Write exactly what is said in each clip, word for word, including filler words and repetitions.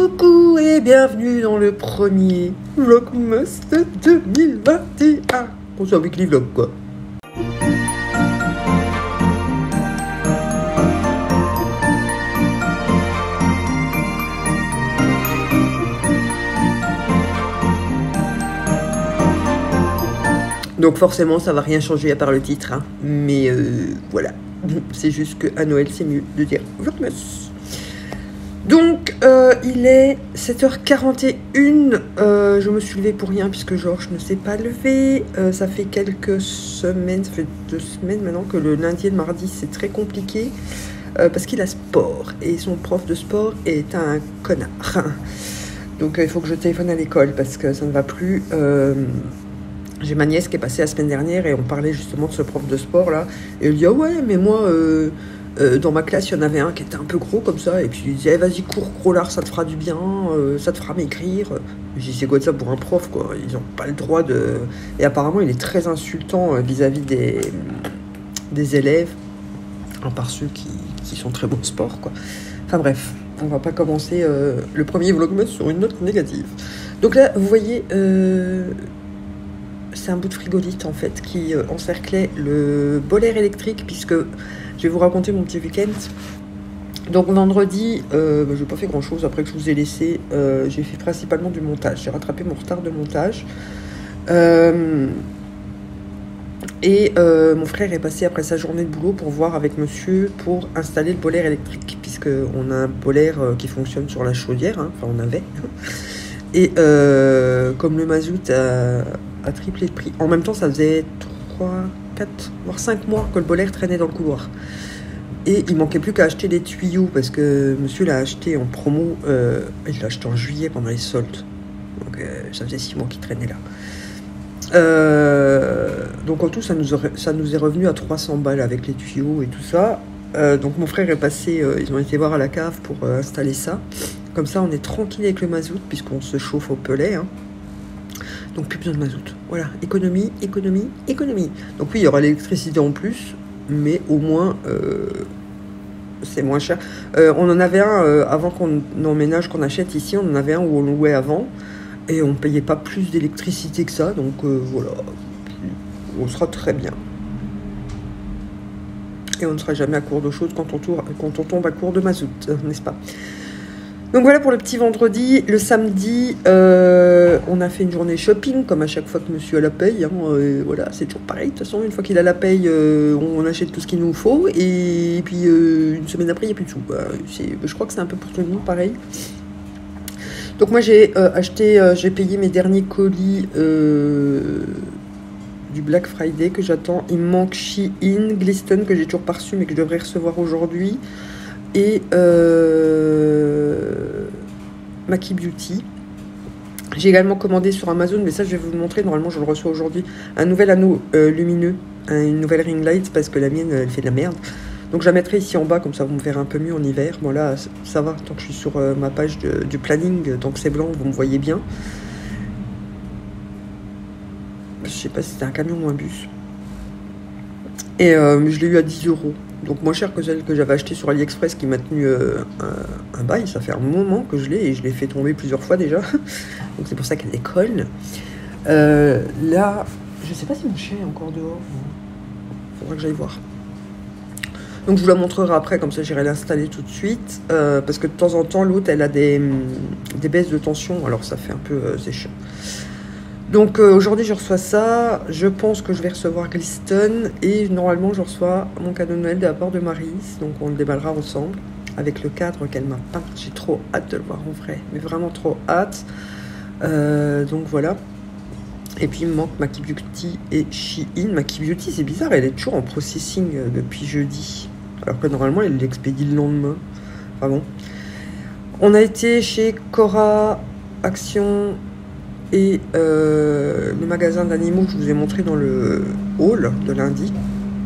Coucou et bienvenue dans le premier Vlogmas de deux mille vingt et un. Bon, c'est un weekly vlog quoi. Donc forcément ça va rien changer à part le titre, hein. Mais euh, voilà, c'est juste qu'à Noël c'est mieux de dire Vlogmas. Donc euh, il est sept heures quarante et une, euh, je me suis levée pour rien puisque Georges ne s'est pas levé. Euh, ça fait quelques semaines, ça fait deux semaines maintenant que le lundi et le mardi c'est très compliqué euh, parce qu'il a sport et son prof de sport est un connard. Donc euh, il faut que je téléphone à l'école parce que ça ne va plus. Euh, J'ai ma nièce qui est passée la semaine dernière et on parlait justement de ce prof de sport là. Et elle dit, ah ouais, mais moi, euh, euh, dans ma classe, il y en avait un qui était un peu gros comme ça. Et puis il disait, eh, vas-y, cours, gros lard, ça te fera du bien, euh, ça te fera maigrir. J'ai dit, c'est quoi de ça pour un prof, quoi? Ils n'ont pas le droit de. Et apparemment, il est très insultant vis-à-vis des, des élèves, à part ceux qui, qui sont très bons au sport, quoi. Enfin bref, on va pas commencer euh, le premier vlogmas sur une note négative. Donc là, vous voyez. Euh, C'est un bout de frigolite en fait qui euh, encerclait le bol-air électrique, puisque je vais vous raconter mon petit week-end. Donc vendredi, euh, bah, j'ai pas fait grand chose après que je vous ai laissé. Euh, j'ai fait principalement du montage. J'ai rattrapé mon retard de montage. Euh, et euh, mon frère est passé après sa journée de boulot pour voir avec monsieur pour installer le bol-air électrique, puisque on a un bol-air euh, qui fonctionne sur la chaudière. Hein, enfin, on avait. Et euh, comme le mazout a à tripler de prix. En même temps, ça faisait trois, quatre, voire cinq mois que le bol-air traînait dans le couloir. Et il manquait plus qu'à acheter des tuyaux, parce que monsieur l'a acheté en promo, euh, il l'a acheté en juillet pendant les soldes. Donc euh, ça faisait six mois qu'il traînait là. Euh, donc en tout, ça nous, aurait, ça nous est revenu à trois cents balles avec les tuyaux et tout ça. Euh, donc mon frère est passé, euh, ils ont été voir à la cave pour euh, installer ça. Comme ça, on est tranquille avec le mazout, puisqu'on se chauffe au pellet, hein. Donc plus besoin de mazout. Voilà, économie, économie, économie. Donc oui, il y aura l'électricité en plus, mais au moins, euh, c'est moins cher. Euh, on en avait un, euh, avant qu'on emménage, qu'on achète ici, on en avait un où on louait avant, et on ne payait pas plus d'électricité que ça, donc euh, voilà, on sera très bien. Et on ne sera jamais à court d'eau chaude quand on, tour, quand on tombe à court de mazout, n'est-ce pas? Donc voilà pour le petit vendredi. Le samedi, euh, on a fait une journée shopping, comme à chaque fois que monsieur a la paye. Hein, euh, voilà, c'est toujours pareil. De toute façon, une fois qu'il a la paye, euh, on achète tout ce qu'il nous faut. Et, et puis, euh, une semaine après, il n'y a plus de sous. Bah, je crois que c'est un peu pour tout le monde pareil. Donc moi, j'ai euh, acheté, euh, j'ai payé mes derniers colis euh, du Black Friday que j'attends. Il me manque Shein, Glisten, que j'ai toujours pas reçu, mais que je devrais recevoir aujourd'hui. Et euh, Maki Beauty. J'ai également commandé sur Amazon, mais ça je vais vous le montrer, normalement je le reçois aujourd'hui, un nouvel anneau euh, lumineux, une nouvelle ring light, parce que la mienne elle fait de la merde. Donc je la mettrai ici en bas, comme ça vous me verrez un peu mieux en hiver. Bon là ça va, tant que je suis sur euh, ma page de, du planning, tant que c'est blanc vous me voyez bien. Je sais pas si c'était un camion ou un bus. Et euh, je l'ai eu à dix euros. Donc moins cher que celle que j'avais achetée sur AliExpress qui m'a tenu euh, un, un bail. Ça fait un moment que je l'ai et je l'ai fait tomber plusieurs fois déjà. Donc c'est pour ça qu'elle décolle. Euh, là, je sais pas si mon chien est encore dehors. Faudra que j'aille voir. Donc je vous la montrerai après, comme ça j'irai l'installer tout de suite. Euh, parce que de temps en temps, l'autre elle a des, des baisses de tension. Alors ça fait un peu euh, c'est chiant. Donc euh, aujourd'hui je reçois ça, je pense que je vais recevoir Glisten et normalement je reçois mon cadeau de Noël de la part de Maryse, donc on le déballera ensemble avec le cadre qu'elle m'a peint. J'ai trop hâte de le voir en vrai, mais vraiment trop hâte. Euh, donc voilà. Et puis il me manque Maki Beauty et Shein. Maki Beauty c'est bizarre, elle est toujours en processing euh, depuis jeudi, alors que normalement elle l'expédie le lendemain. Enfin bon. On a été chez Cora Action et euh, le magasin d'animaux que je vous ai montré dans le hall de lundi.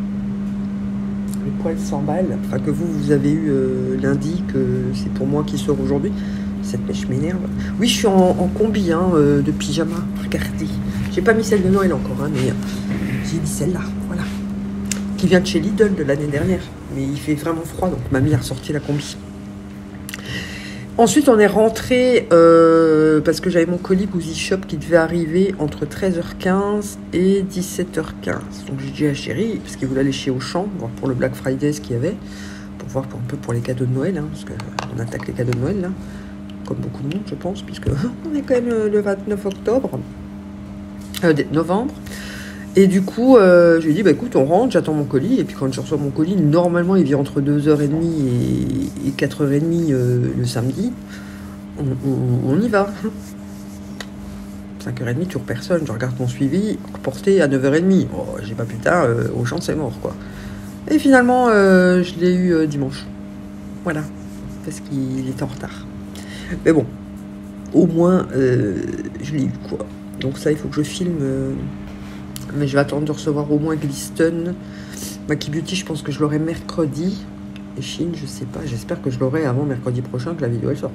Le poil cent balles, enfin que vous, vous avez eu euh, lundi, que c'est pour moi qui sort aujourd'hui. Cette mèche m'énerve. Oui, je suis en, en combi, hein, euh, de pyjama. Regardez. J'ai pas mis celle de Noël encore, hein, mais euh, j'ai mis celle-là, voilà. Qui vient de chez Lidl de l'année dernière. Mais il fait vraiment froid, donc mamie a ressorti la combi. Ensuite, on est rentré euh, parce que j'avais mon colis Boozy Shop qui devait arriver entre treize heures quinze et dix-sept heures quinze. Donc j'ai dit à Chéri, parce qu'il voulait aller chez Auchan, voir pour le Black Friday ce qu'il y avait, pour voir pour, un peu pour les cadeaux de Noël, hein, parce qu'on attaque les cadeaux de Noël là, comme beaucoup de monde je pense, puisque on est quand même le, le vingt-neuf octobre, euh, novembre. Et du coup, euh, je lui ai dit, bah écoute, on rentre, j'attends mon colis. Et puis quand je reçois mon colis, normalement, il vient entre deux heures trente et, et quatre heures trente euh, le samedi. On, on, on y va. cinq heures trente, toujours personne. Je regarde mon suivi, reporté à neuf heures trente. Oh, j'ai pas putain, euh, au champ, c'est mort, quoi. Et finalement, euh, je l'ai eu euh, dimanche. Voilà. Parce qu'il était en retard. Mais bon, au moins, euh, je l'ai eu, quoi. Donc ça, il faut que je filme... Euh, mais je vais attendre de recevoir au moins Glisten. Maki Beauty, je pense que je l'aurai mercredi. Et Chine, je sais pas. J'espère que je l'aurai avant mercredi prochain, que la vidéo elle sort.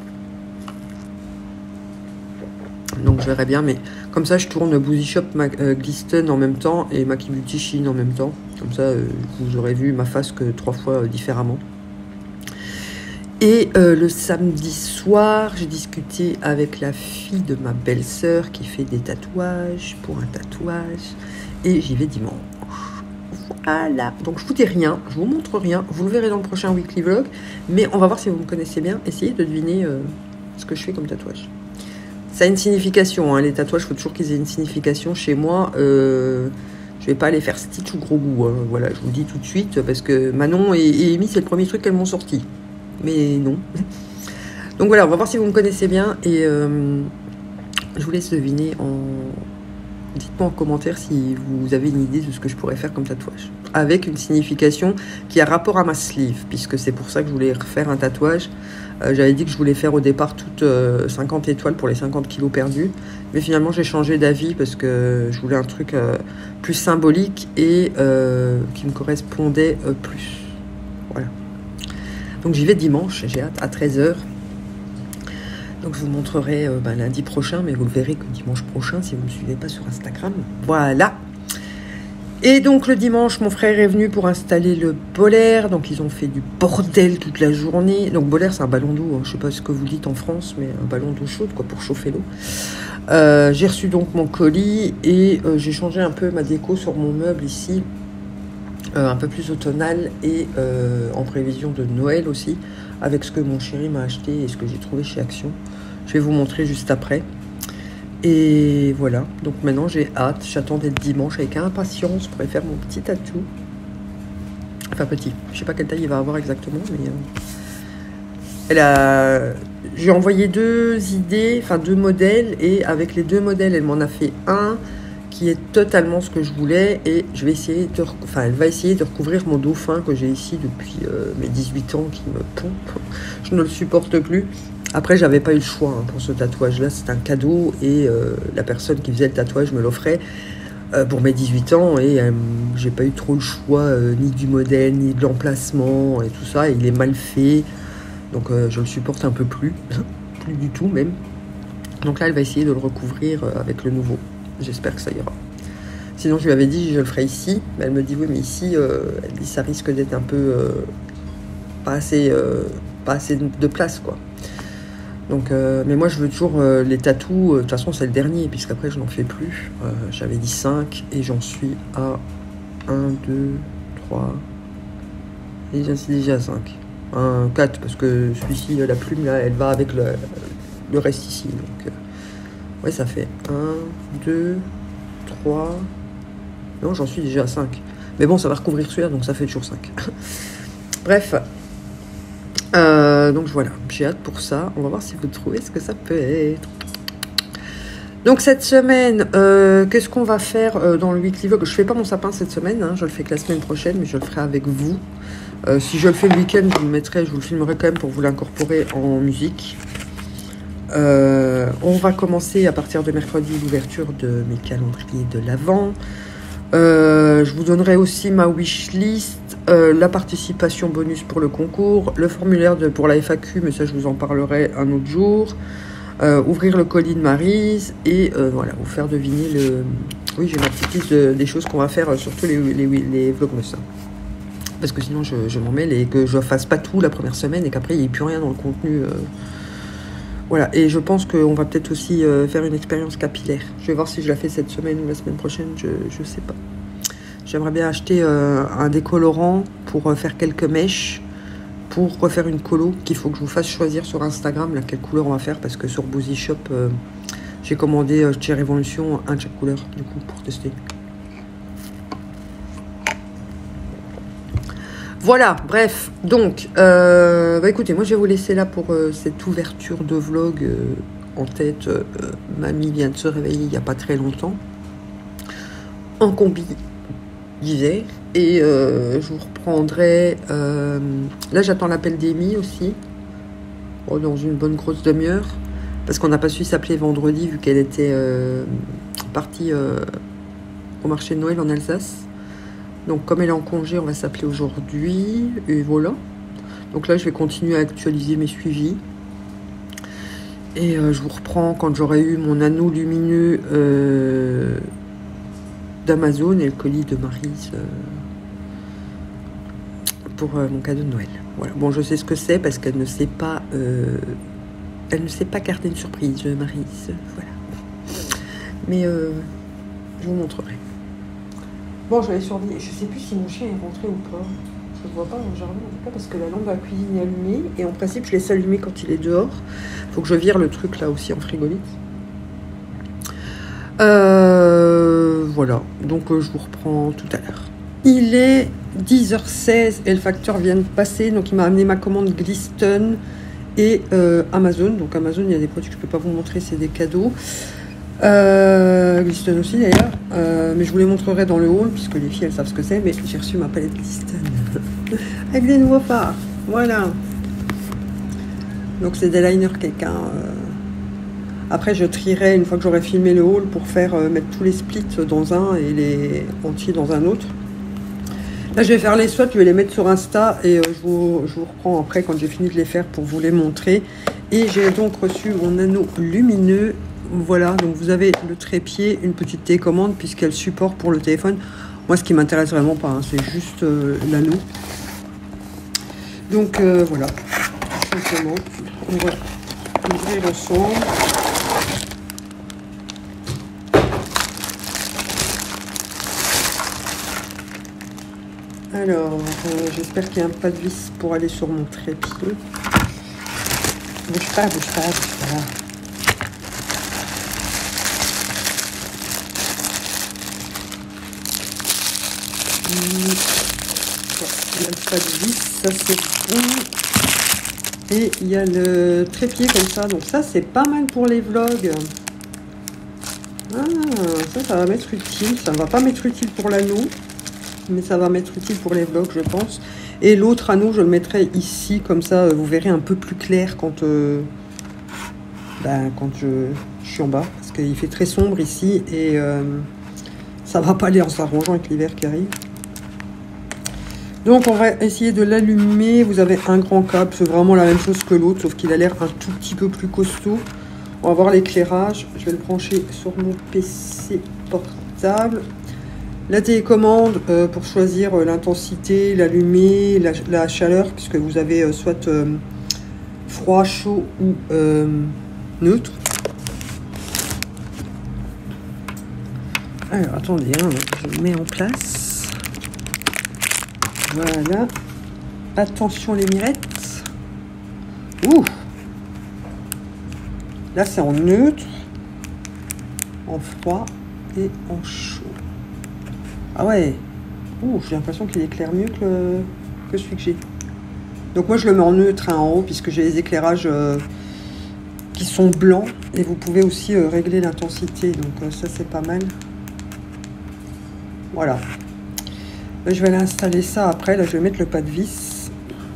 Donc je verrai bien. Mais comme ça, je tourne Boozy Shop, euh, Glisten en même temps. Et Maki Beauty, Chine en même temps. Comme ça, euh, vous aurez vu ma face que trois fois euh, différemment. Et euh, le samedi soir, j'ai discuté avec la fille de ma belle-sœur qui fait des tatouages pour un tatouage. Et j'y vais dimanche. Voilà. Donc je vous dis rien, je vous montre rien. Vous le verrez dans le prochain weekly vlog. Mais on va voir si vous me connaissez bien. Essayez de deviner euh, ce que je fais comme tatouage. Ça a une signification. Hein. Les tatouages, il faut toujours qu'ils aient une signification. Chez moi, euh, je vais pas aller faire Stitch ou gros goût. Hein. Voilà, je vous le dis tout de suite. Parce que Manon et, et Amy, c'est le premier truc qu'elles m'ont sorti. Mais non. Donc voilà, on va voir si vous me connaissez bien. Et euh, je vous laisse deviner en... Dites-moi en commentaire si vous avez une idée de ce que je pourrais faire comme tatouage. Avec une signification qui a rapport à ma sleeve. Puisque c'est pour ça que je voulais refaire un tatouage. Euh, J'avais dit que je voulais faire au départ toutes euh, cinquante étoiles pour les cinquante kilos perdus. Mais finalement, j'ai changé d'avis parce que je voulais un truc euh, plus symbolique et euh, qui me correspondait euh, plus. Voilà. Donc j'y vais dimanche, j'ai hâte, à treize heures. Donc je vous montrerai euh, ben, lundi prochain, mais vous le verrez que dimanche prochain si vous ne me suivez pas sur Instagram. Voilà. Et donc le dimanche, mon frère est venu pour installer le bolaire. Donc ils ont fait du bordel toute la journée. Donc bolaire, c'est un ballon d'eau, hein. Je ne sais pas ce que vous dites en France, mais un ballon d'eau chaude quoi, pour chauffer l'eau. Euh, j'ai reçu donc mon colis et euh, j'ai changé un peu ma déco sur mon meuble ici. Euh, un peu plus automnal et euh, en prévision de Noël aussi, avec ce que mon chéri m'a acheté et ce que j'ai trouvé chez Action. Je vais vous montrer juste après. Et voilà, donc maintenant j'ai hâte, j'attends d'être dimanche avec impatience pour aller faire mon petit tatou. Enfin petit, je sais pas quelle taille il va avoir exactement, mais... Euh, elle a... J'ai envoyé deux idées, enfin deux modèles, et avec les deux modèles, elle m'en a fait un qui est totalement ce que je voulais, et je vais essayer de, enfin, elle va essayer de recouvrir mon dauphin que j'ai ici depuis euh, mes dix-huit ans qui me pompe. Je ne le supporte plus. Après, j'avais pas eu le choix hein, pour ce tatouage-là, c'est un cadeau, et euh, la personne qui faisait le tatouage me l'offrait euh, pour mes dix-huit ans, et euh, j'ai pas eu trop le choix, euh, ni du modèle, ni de l'emplacement, et tout ça, et il est mal fait, donc euh, je le supporte un peu plus, plus du tout même. Donc là, elle va essayer de le recouvrir euh, avec le nouveau. J'espère que ça ira. Sinon, je lui avais dit, je le ferai ici. Mais elle me dit, oui, mais ici, euh, elle dit, ça risque d'être un peu... Euh, pas, assez, euh, pas assez de place, quoi. Donc, euh, mais moi, je veux toujours euh, les tatous. De toute façon, c'est le dernier, puisqu'après, je n'en fais plus. Euh, J'avais dit cinq, et j'en suis à un, deux, trois... Et j'en suis déjà à cinq. un, quatre, parce que celui-ci, la plume, là, elle va avec le, le reste ici. Donc... Euh, ouais, ça fait un, deux, trois... Non, j'en suis déjà à cinq. Mais bon, ça va recouvrir celui-là, donc ça fait toujours cinq. Bref. Euh, donc voilà, j'ai hâte pour ça. On va voir si vous trouvez ce que ça peut être. Donc cette semaine, euh, qu'est-ce qu'on va faire euh, dans le weekly vlog? Je fais pas mon sapin cette semaine, hein, je le fais que la semaine prochaine, mais je le ferai avec vous. Euh, si je le fais le week-end, je vous le mettrai, je vous le filmerai quand même pour vous l'incorporer en musique. Euh, on va commencer à partir de mercredi l'ouverture de mes calendriers de l'Avent. Euh, je vous donnerai aussi ma wishlist, euh, la participation bonus pour le concours, le formulaire de, pour la F A Q, mais ça je vous en parlerai un autre jour. Euh, ouvrir le colis de Maryse et euh, voilà, vous faire deviner le... Oui, j'ai ma petite liste de, des choses qu'on va faire, euh, surtout les, les, les vlogmas. parce que sinon je, je m'en mêle et que je fasse pas tout la première semaine et qu'après il n'y ait plus rien dans le contenu. Euh, voilà, et je pense qu'on va peut-être aussi euh, faire une expérience capillaire. Je vais voir si je la fais cette semaine ou la semaine prochaine, je, je sais pas. J'aimerais bien acheter euh, un décolorant pour euh, faire quelques mèches, pour refaire une colo qu'il faut que je vous fasse choisir sur Instagram, là, quelle couleur on va faire, parce que sur Boozy Shop, euh, j'ai commandé euh, chez Révolution un de chaque couleur, du coup, pour tester. Voilà, bref, donc, euh, bah écoutez, moi je vais vous laisser là pour euh, cette ouverture de vlog euh, en tête. Euh, mamie vient de se réveiller il n'y a pas très longtemps, en combi d'hiver, et euh, je vous reprendrai, euh, là j'attends l'appel d'Amy aussi, oh, dans une bonne grosse demi-heure, parce qu'on n'a pas su s'appeler vendredi vu qu'elle était euh, partie euh, au marché de Noël en Alsace. Donc comme elle est en congé, on va s'appeler aujourd'hui, et voilà. Donc là, je vais continuer à actualiser mes suivis. Et euh, je vous reprends quand j'aurai eu mon anneau lumineux euh, d'Amazon et le colis de Maryse euh, pour euh, mon cadeau de Noël. Voilà. Bon, je sais ce que c'est parce qu'elle ne sait pas, euh, elle ne sait pas garder une surprise, Maryse. Voilà. Mais euh, je vous montrerai. Bon, je vais surveiller. Je sais plus si mon chien est rentré ou pas. Je ne vois pas dans le jardin, en tout cas, parce que la lampe de la cuisine est allumée. Et en principe, je laisse allumer quand il est dehors. Il faut que je vire le truc là aussi en frigolite. Euh, voilà. Donc, euh, je vous reprends tout à l'heure. Il est dix heures seize et le facteur vient de passer. Donc, il m'a amené ma commande Glisten et euh, Amazon. Donc, Amazon, il y a des produits que je ne peux pas vous montrer, c'est des cadeaux. Euh, Glisten aussi d'ailleurs, euh, mais je vous les montrerai dans le haul puisque les filles elles savent ce que c'est. Mais j'ai reçu ma palette Glisten avec des nouveaux fards, voilà. Donc c'est des liners quelqu'un. Euh... Après je trierai une fois que j'aurai filmé le haul pour faire euh, mettre tous les splits dans un et les entiers dans un autre. Là je vais faire les swatchs, je vais les mettre sur Insta et euh, je, vous, je vous reprends après quand j'ai fini de les faire pour vous les montrer. Et j'ai donc reçu mon anneau lumineux. Voilà, donc vous avez le trépied, une petite télécommande puisqu'elle support pour le téléphone. Moi, ce qui m'intéresse vraiment pas, hein, c'est juste euh, l'anneau. Donc euh, voilà, tout simplement, on va ouvrir ensemble. Alors, euh, j'espère qu'il n'y a pas de vis pour aller sur mon trépied. Bouge pas, bouge pas, bouge pas. Il n'y a pas de vis, ça c'est bon. Et il y a le trépied comme ça, donc ça c'est pas mal pour les vlogs. Ah, ça, ça va m'être utile. Ça ne va pas m'être utile pour l'anneau, mais ça va m'être utile pour les vlogs, je pense. Et l'autre anneau, je le mettrai ici, comme ça, vous verrez un peu plus clair quand, euh, ben, quand je, je suis en bas, parce qu'il fait très sombre ici et euh, ça va pas aller en s'arrangeant avec l'hiver qui arrive. Donc on va essayer de l'allumer. Vous avez un grand câble, c'est vraiment la même chose que l'autre, sauf qu'il a l'air un tout petit peu plus costaud. On va voir l'éclairage. Je vais le brancher sur mon P C portable. La télécommande euh, pour choisir euh, l'intensité, l'allumer, la, la chaleur, puisque vous avez euh, soit euh, froid, chaud ou euh, neutre. Alors attendez, hein, je le mets en place. Voilà. Attention les mirettes. Ouh. Là c'est en neutre, en froid et en chaud. Ah ouais. Ouh, j'ai l'impression qu'il éclaire mieux que, le, que celui que j'ai. Donc moi je le mets en neutre hein, en haut puisque j'ai les éclairages euh, qui sont blancs. Et vous pouvez aussi euh, régler l'intensité. Donc euh, ça c'est pas mal. Voilà. Je vais aller installer ça après. Là, je vais mettre le pas de vis.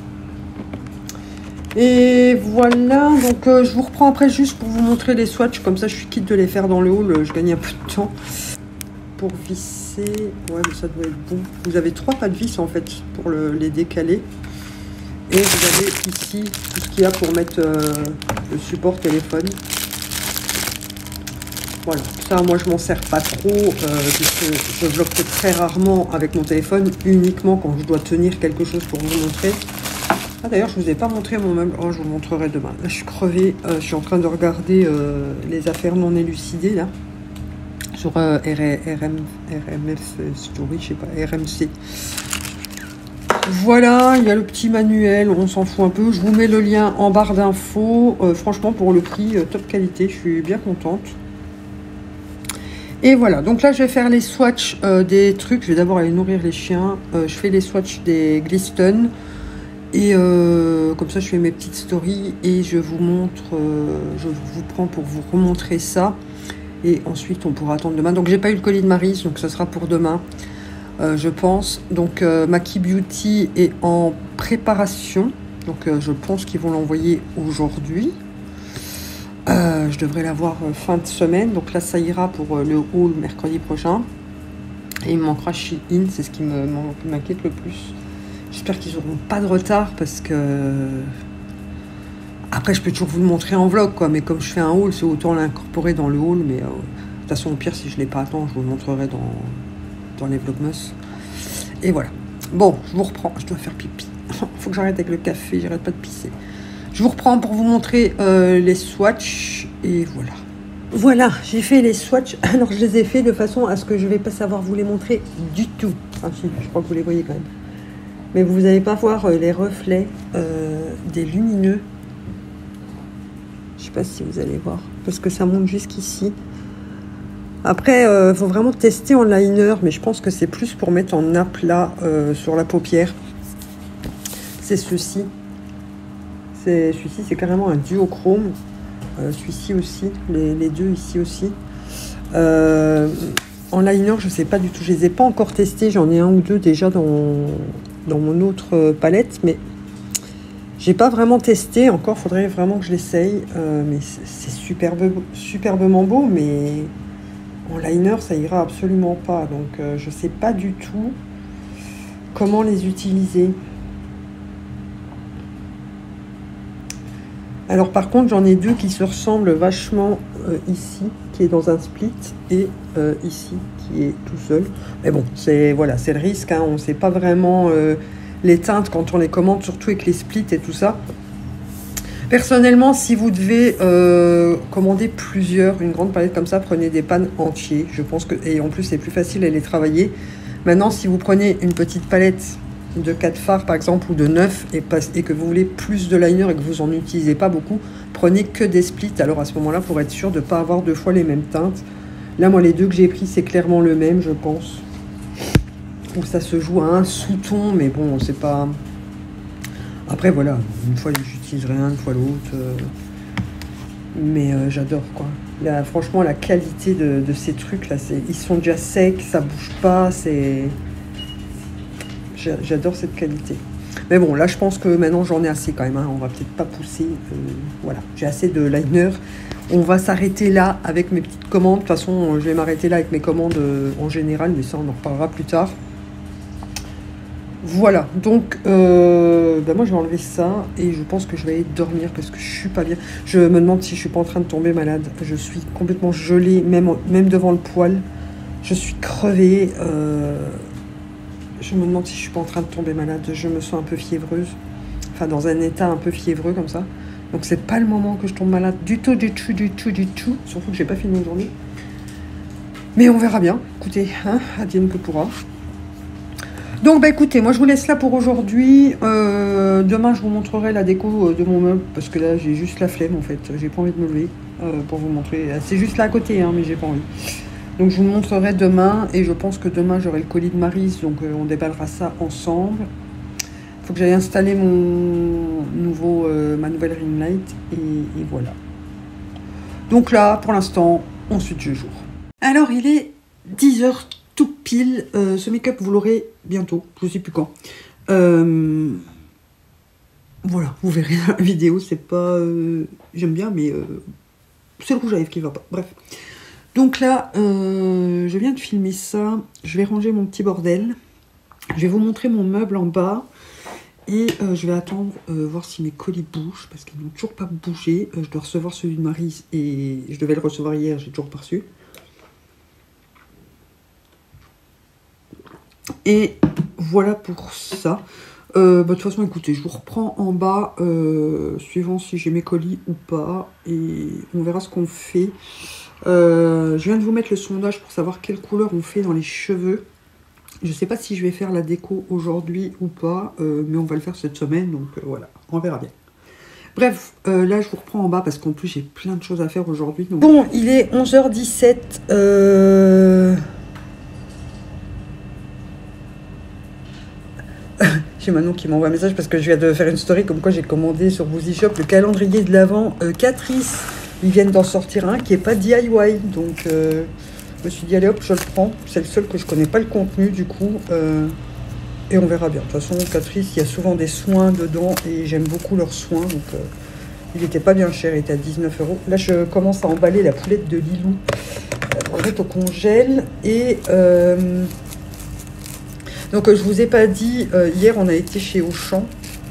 Et voilà. Donc, euh, je vous reprends après juste pour vous montrer les swatchs. Comme ça, je suis quitte de les faire dans le haul. Je gagne un peu de temps. Pour visser. Ouais, mais ça doit être bon. Vous avez trois pas de vis, en fait, pour le, les décaler. Et vous avez ici tout ce qu'il y a pour mettre euh, le support téléphone. Voilà, ça moi je m'en sers pas trop, euh, puisque je bloque très rarement avec mon téléphone, uniquement quand je dois tenir quelque chose pour vous montrer. Ah d'ailleurs je vous ai pas montré mon meuble, oh je vous le montrerai demain. Là je suis crevée, euh, je suis en train de regarder euh, les affaires non élucidées là, sur euh, R M, R M F Story, je sais pas, R M C. Voilà, il y a le petit manuel, on s'en fout un peu. Je vous mets le lien en barre d'infos. Euh, franchement, pour le prix, euh, top qualité, je suis bien contente. Et voilà, donc là, je vais faire les swatchs euh, des trucs. Je vais d'abord aller nourrir les chiens. Euh, je fais les swatchs des Glistone. Et euh, comme ça, je fais mes petites stories. Et je vous montre, euh, je vous prends pour vous remontrer ça. Et ensuite, on pourra attendre demain. Donc, j'ai pas eu le colis de Maryse, donc ça sera pour demain. Euh, je pense. Donc euh, Maki Beauty est en préparation. Donc euh, je pense qu'ils vont l'envoyer aujourd'hui. Euh, je devrais l'avoir euh, fin de semaine. Donc là ça ira pour euh, le haul mercredi prochain. Et il me manquera Shein, c'est ce qui m'inquiète le plus. J'espère qu'ils n'auront pas de retard parce que... Après je peux toujours vous le montrer en vlog quoi. Mais comme je fais un haul, c'est autant l'incorporer dans le haul. Mais euh, de toute façon au pire si je ne l'ai pas à temps, je vous le montrerai dans... dans les vlogmas. Et voilà. Bon, je vous reprends. Je dois faire pipi. Faut que j'arrête avec le café. J'arrête pas de pisser. Je vous reprends pour vous montrer euh, les swatchs. Et voilà. Voilà, j'ai fait les swatchs. Alors, je les ai fait de façon à ce que je vais pas savoir vous les montrer du tout. Enfin, si, je crois que vous les voyez quand même. Mais vous n'allez pas voir euh, les reflets euh, des lumineux. Je sais pas si vous allez voir. Parce que ça monte jusqu'ici. Après, il euh, faut vraiment tester en liner, mais je pense que c'est plus pour mettre en aplat euh, sur la paupière. C'est ceci. Celui-ci, c'est carrément un duochrome. Euh, celui-ci aussi, les, les deux ici aussi. Euh, en liner, je ne sais pas du tout. Je ne les ai pas encore testés. J'en ai un ou deux déjà dans, dans mon autre palette, mais j'ai pas vraiment testé. Encore, il faudrait vraiment que je l'essaye. Euh, mais c'est superbe, superbement beau, mais... en liner, ça ira absolument pas. Donc, euh, je sais pas du tout comment les utiliser. Alors, par contre, j'en ai deux qui se ressemblent vachement euh, ici, qui est dans un split, et euh, ici, qui est tout seul. Mais bon, c'est voilà, c'est le risque. Hein, on ne sait pas vraiment euh, les teintes quand on les commande, surtout avec les splits et tout ça. Personnellement, si vous devez euh, commander plusieurs, une grande palette comme ça, prenez des pannes entiers. Je pense que, et en plus, c'est plus facile à les travailler. Maintenant, si vous prenez une petite palette de quatre fards, par exemple, ou de neuf, et, et que vous voulez plus de liner et que vous n'en utilisez pas beaucoup, prenez que des splits. Alors, à ce moment-là, pour être sûr de ne pas avoir deux fois les mêmes teintes. Là, moi, les deux que j'ai pris, c'est clairement le même, je pense. Ou ça se joue à un sous-ton, mais bon, c'est pas... Après, voilà, une fois j'utiliserai un, une fois l'autre. Euh, mais euh, j'adore, quoi. Là, franchement, la qualité de, de ces trucs, là, ils sont déjà secs, ça bouge pas, c'est... J'adore cette qualité. Mais bon, là, je pense que maintenant, j'en ai assez quand même. Hein. On va peut-être pas pousser. Euh, voilà, j'ai assez de liner. On va s'arrêter là avec mes petites commandes. De toute façon, je vais m'arrêter là avec mes commandes euh, en général, mais ça, on en reparlera plus tard. Voilà, donc euh, ben moi je vais enlever ça et je pense que je vais aller dormir parce que je suis pas bien. Je me demande si je suis pas en train de tomber malade. Je suis complètement gelée, même, même devant le poêle. Je suis crevée. Euh, je me demande si je suis pas en train de tomber malade. Je me sens un peu fiévreuse. Enfin, dans un état un peu fiévreux comme ça. Donc c'est pas le moment que je tombe malade du tout, du tout, du tout, du tout. Surtout que j'ai pas fini aujourd'hui. Mais on verra bien. Écoutez, hein, advienne que pourra. Donc, bah écoutez, moi je vous laisse là pour aujourd'hui. Euh, demain, je vous montrerai la déco de mon meuble parce que là, j'ai juste la flemme en fait. J'ai pas envie de me lever euh, pour vous montrer. C'est juste là à côté, hein, mais j'ai pas envie. Donc, je vous montrerai demain et je pense que demain, j'aurai le colis de Maryse. Donc, euh, on déballera ça ensemble. Il faut que j'aille installer mon nouveau, euh, ma nouvelle ring light et, et voilà. Donc là, pour l'instant, on suit le jour. Alors, il est dix heures tout pile. Euh, ce make-up, vous l'aurez bientôt, je ne sais plus quand. Euh, voilà, vous verrez dans la vidéo, c'est pas... Euh, j'aime bien, mais euh, c'est le rouge à lèvres qui va pas. Bref. Donc là, euh, je viens de filmer ça. Je vais ranger mon petit bordel. Je vais vous montrer mon meuble en bas. Et euh, je vais attendre, euh, voir si mes colis bougent, parce qu'ils n'ont toujours pas bougé. Euh, je dois recevoir celui de Marie, et je devais le recevoir hier, j'ai toujours pas reçu. Et voilà pour ça. Euh, bah, de toute façon, écoutez, je vous reprends en bas, euh, suivant si j'ai mes colis ou pas, et on verra ce qu'on fait. Euh, je viens de vous mettre le sondage pour savoir quelle couleur on fait dans les cheveux. Je sais pas si je vais faire la déco aujourd'hui ou pas, euh, mais on va le faire cette semaine, donc euh, voilà, on verra bien. Bref, euh, là je vous reprends en bas parce qu'en plus j'ai plein de choses à faire aujourd'hui. Donc... Bon, il est onze heures dix-sept. Euh... J'ai Manon qui m'envoie un message parce que je viens de faire une story comme quoi j'ai commandé sur Boozy Shop le calendrier de l'Avent euh, Catrice. Ils viennent d'en sortir un qui est pas D I Y, donc euh, je me suis dit allez hop, je le prends. C'est le seul que je connais pas le contenu du coup, euh, et on verra bien. De toute façon, Catrice, il y a souvent des soins dedans et j'aime beaucoup leurs soins, donc euh, il était pas bien cher, il était à dix-neuf euros. Là, je commence à emballer la poulette de Lilou pour la mettre au congèle et euh, donc, euh, je vous ai pas dit, euh, hier, on a été chez Auchan.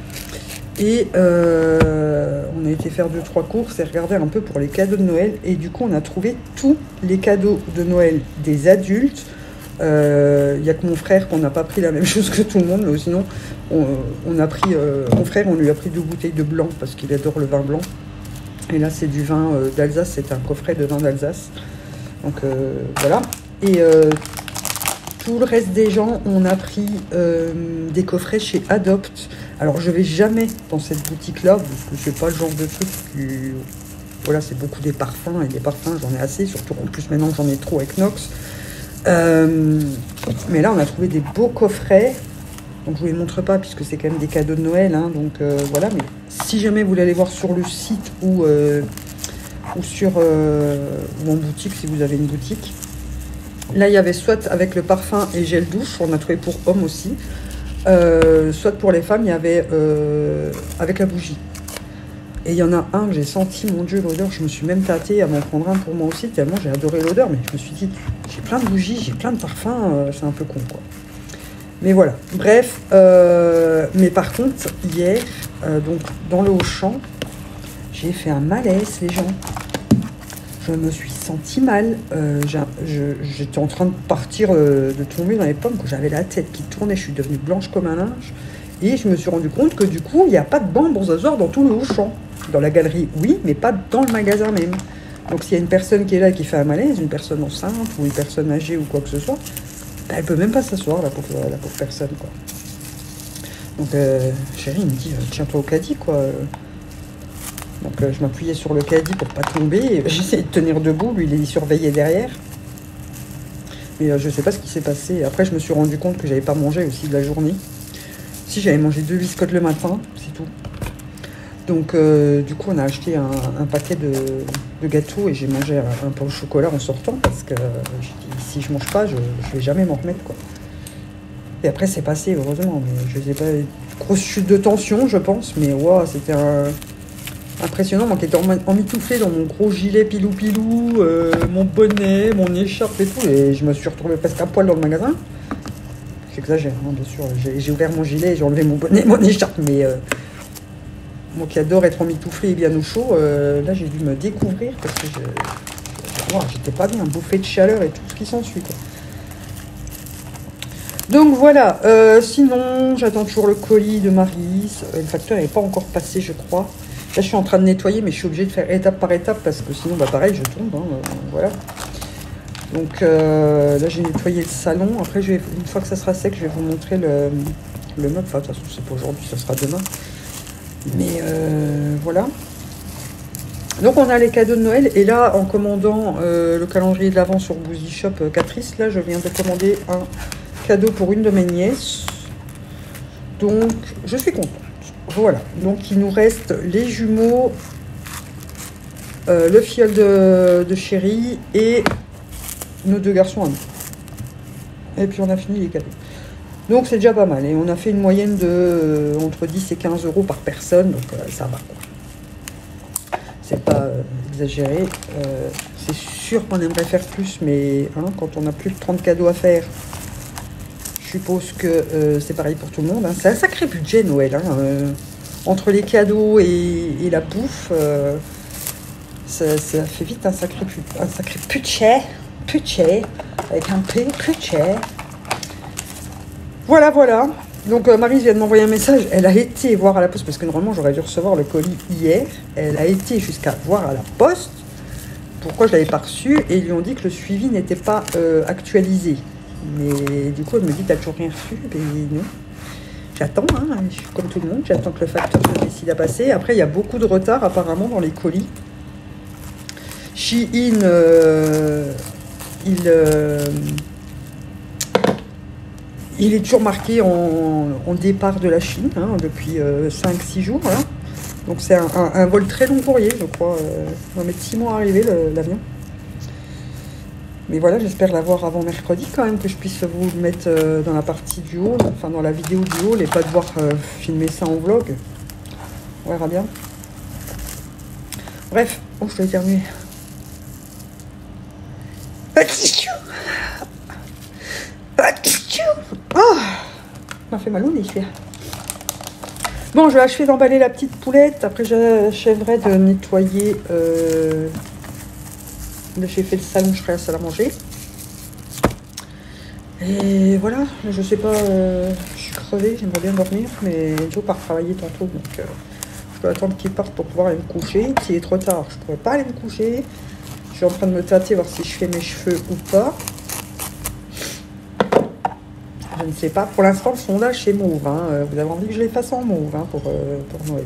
Et euh, on a été faire deux, trois courses et regarder un peu pour les cadeaux de Noël. Et du coup, on a trouvé tous les cadeaux de Noël des adultes. Il euh, n'y a que mon frère qu'on n'a pas pris la même chose que tout le monde. Mais sinon, on, on a pris... Euh, mon frère, on lui a pris deux bouteilles de blanc parce qu'il adore le vin blanc. Et là, c'est du vin euh, d'Alsace. C'est un coffret de vin d'Alsace. Donc, euh, voilà. Et... Euh, tout le reste des gens, on a pris euh, des coffrets chez Adopt. Alors, je vais jamais dans cette boutique-là, parce que c'est pas le genre de truc qui... Voilà, c'est beaucoup des parfums, et des parfums, j'en ai assez, surtout en plus maintenant j'en ai trop avec Nox. Euh, mais là, on a trouvé des beaux coffrets. Donc, je vous les montre pas, puisque c'est quand même des cadeaux de Noël. Hein, donc, euh, voilà. Mais si jamais vous voulez aller voir sur le site ou, euh, ou, sur, euh, ou en boutique, si vous avez une boutique... Là, il y avait soit avec le parfum et gel douche, on a trouvé pour hommes aussi. Euh, soit pour les femmes, il y avait euh, avec la bougie. Et il y en a un que j'ai senti, mon Dieu, l'odeur. Je me suis même tâtée à m'en prendre un pour moi aussi, tellement j'ai adoré l'odeur. Mais je me suis dit, j'ai plein de bougies, j'ai plein de parfums, euh, c'est un peu con, quoi. Mais voilà. Bref, euh, mais par contre, hier, euh, donc dans le Auchan, j'ai fait un malaise, les gens. Je me suis sentie mal, euh, j'étais en train de partir, euh, de tomber dans les pommes, que j'avais la tête qui tournait, je suis devenue blanche comme un linge, et je me suis rendu compte que du coup, il n'y a pas de banc pour s'asseoir dans tout le Auchan. Dans la galerie, oui, mais pas dans le magasin même. Donc s'il y a une personne qui est là qui fait un malaise, une personne enceinte ou une personne âgée ou quoi que ce soit, ben, elle peut même pas s'asseoir, la pauvre, la pauvre personne, quoi. Donc euh, chérie, il me dit, tiens-toi au caddie, quoi. Donc euh, je m'appuyais sur le caddie pour pas tomber. J'essayais de tenir debout, lui il est surveillé derrière. Mais euh, je sais pas ce qui s'est passé. Après je me suis rendu compte que j'avais pas mangé aussi de la journée. Si, j'avais mangé deux biscottes le matin, c'est tout. Donc euh, du coup on a acheté un, un paquet de, de gâteaux et j'ai mangé un, un pain au chocolat en sortant parce que euh, je dis, si je mange pas, je, je vais jamais m'en remettre, quoi. Et après c'est passé heureusement, mais je sais pas, grosse chute de tension je pense, mais wow, c'était un... impressionnant, moi qui étais emmitouflée dans mon gros gilet pilou-pilou, euh, mon bonnet, mon écharpe et tout, et je me suis retrouvée presque à poil dans le magasin. J'exagère, hein, bien sûr, j'ai ouvert mon gilet, j'ai enlevé mon bonnet, mon écharpe, mais euh, moi qui adore être emmitouflée et bien au chaud, euh, là j'ai dû me découvrir parce que je, wow, j'étais pas bien, bouffée de chaleur et tout ce qui s'ensuit, quoi. Donc voilà, euh, sinon j'attends toujours le colis de Maryse, le facteur n'est pas encore passé je crois. Là, je suis en train de nettoyer, mais je suis obligée de faire étape par étape parce que sinon, bah, pareil, je tombe. Hein, euh, voilà. Donc euh, là, j'ai nettoyé le salon. Après, je vais, une fois que ça sera sec, je vais vous montrer le, le meuble. Enfin, de toute façon, c'est pas aujourd'hui, ça sera demain. Mais euh, voilà. Donc, on a les cadeaux de Noël. Et là, en commandant euh, le calendrier de l'Avent sur Boozy Shop euh, Catrice, là, je viens de commander un cadeau pour une de mes nièces. Donc, je suis contente. Voilà, donc il nous reste les jumeaux, euh, le filleul de, de chérie et nos deux garçons à nous. Et puis on a fini les cadeaux. Donc c'est déjà pas mal. Et on a fait une moyenne de euh, entre dix et quinze euros par personne, donc euh, ça va, quoi. C'est pas euh, exagéré. Euh, c'est sûr qu'on aimerait faire plus, mais hein, quand on a plus de trente cadeaux à faire, Je suppose que euh, c'est pareil pour tout le monde. Hein. C'est un sacré budget Noël. Hein. Euh, entre les cadeaux et, et la bouffe, euh, ça, ça fait vite un sacré, un sacré budget. Budget. Avec un P, budget. Voilà, voilà. Donc euh, Marie vient de m'envoyer un message. Elle a été voir à la poste, parce que normalement j'aurais dû recevoir le colis hier. Elle a été jusqu'à voir à la poste pourquoi je ne l'avais pas reçu. Et ils lui ont dit que le suivi n'était pas euh, actualisé. Mais du coup elle me dit, t'as toujours rien reçu? Et non. J'attends, hein, je suis comme tout le monde. J'attends que le facteur se décide à passer. Après il y a beaucoup de retard apparemment dans les colis. Shein, euh, il... Euh, Il est toujours marqué en, en départ de la Chine, hein, depuis euh, cinq six jours. Là. Donc c'est un, un, un vol très long courrier, je crois. Euh, on va mettre six mois à arriver, l'avion. Mais voilà, j'espère l'avoir avant mercredi quand même, que je puisse vous le mettre euh, dans la partie du haut, enfin dans la vidéo du haut, et pas devoir euh, filmer ça en vlog. On verra bien. Bref, oh, je dois éternuer. Oh, ça m'a fait mal au nez, celui-là. Bon, je vais achever d'emballer la petite poulette. Après, j'achèverai de nettoyer. Euh... J'ai fait le salon, je ferai la salle à manger. Et voilà, je sais pas, euh, je suis crevée, j'aimerais bien dormir, mais Joe part travailler tantôt, donc euh, je dois attendre qu'il parte pour pouvoir aller me coucher. S'il est trop tard, je ne pourrais pas aller me coucher. Je suis en train de me tâter, voir si je fais mes cheveux ou pas. Je ne sais pas. Pour l'instant, le sondage, c'est mauve. Hein. Vous avez envie que je les fasse en mauve hein, pour, euh, pour Noël.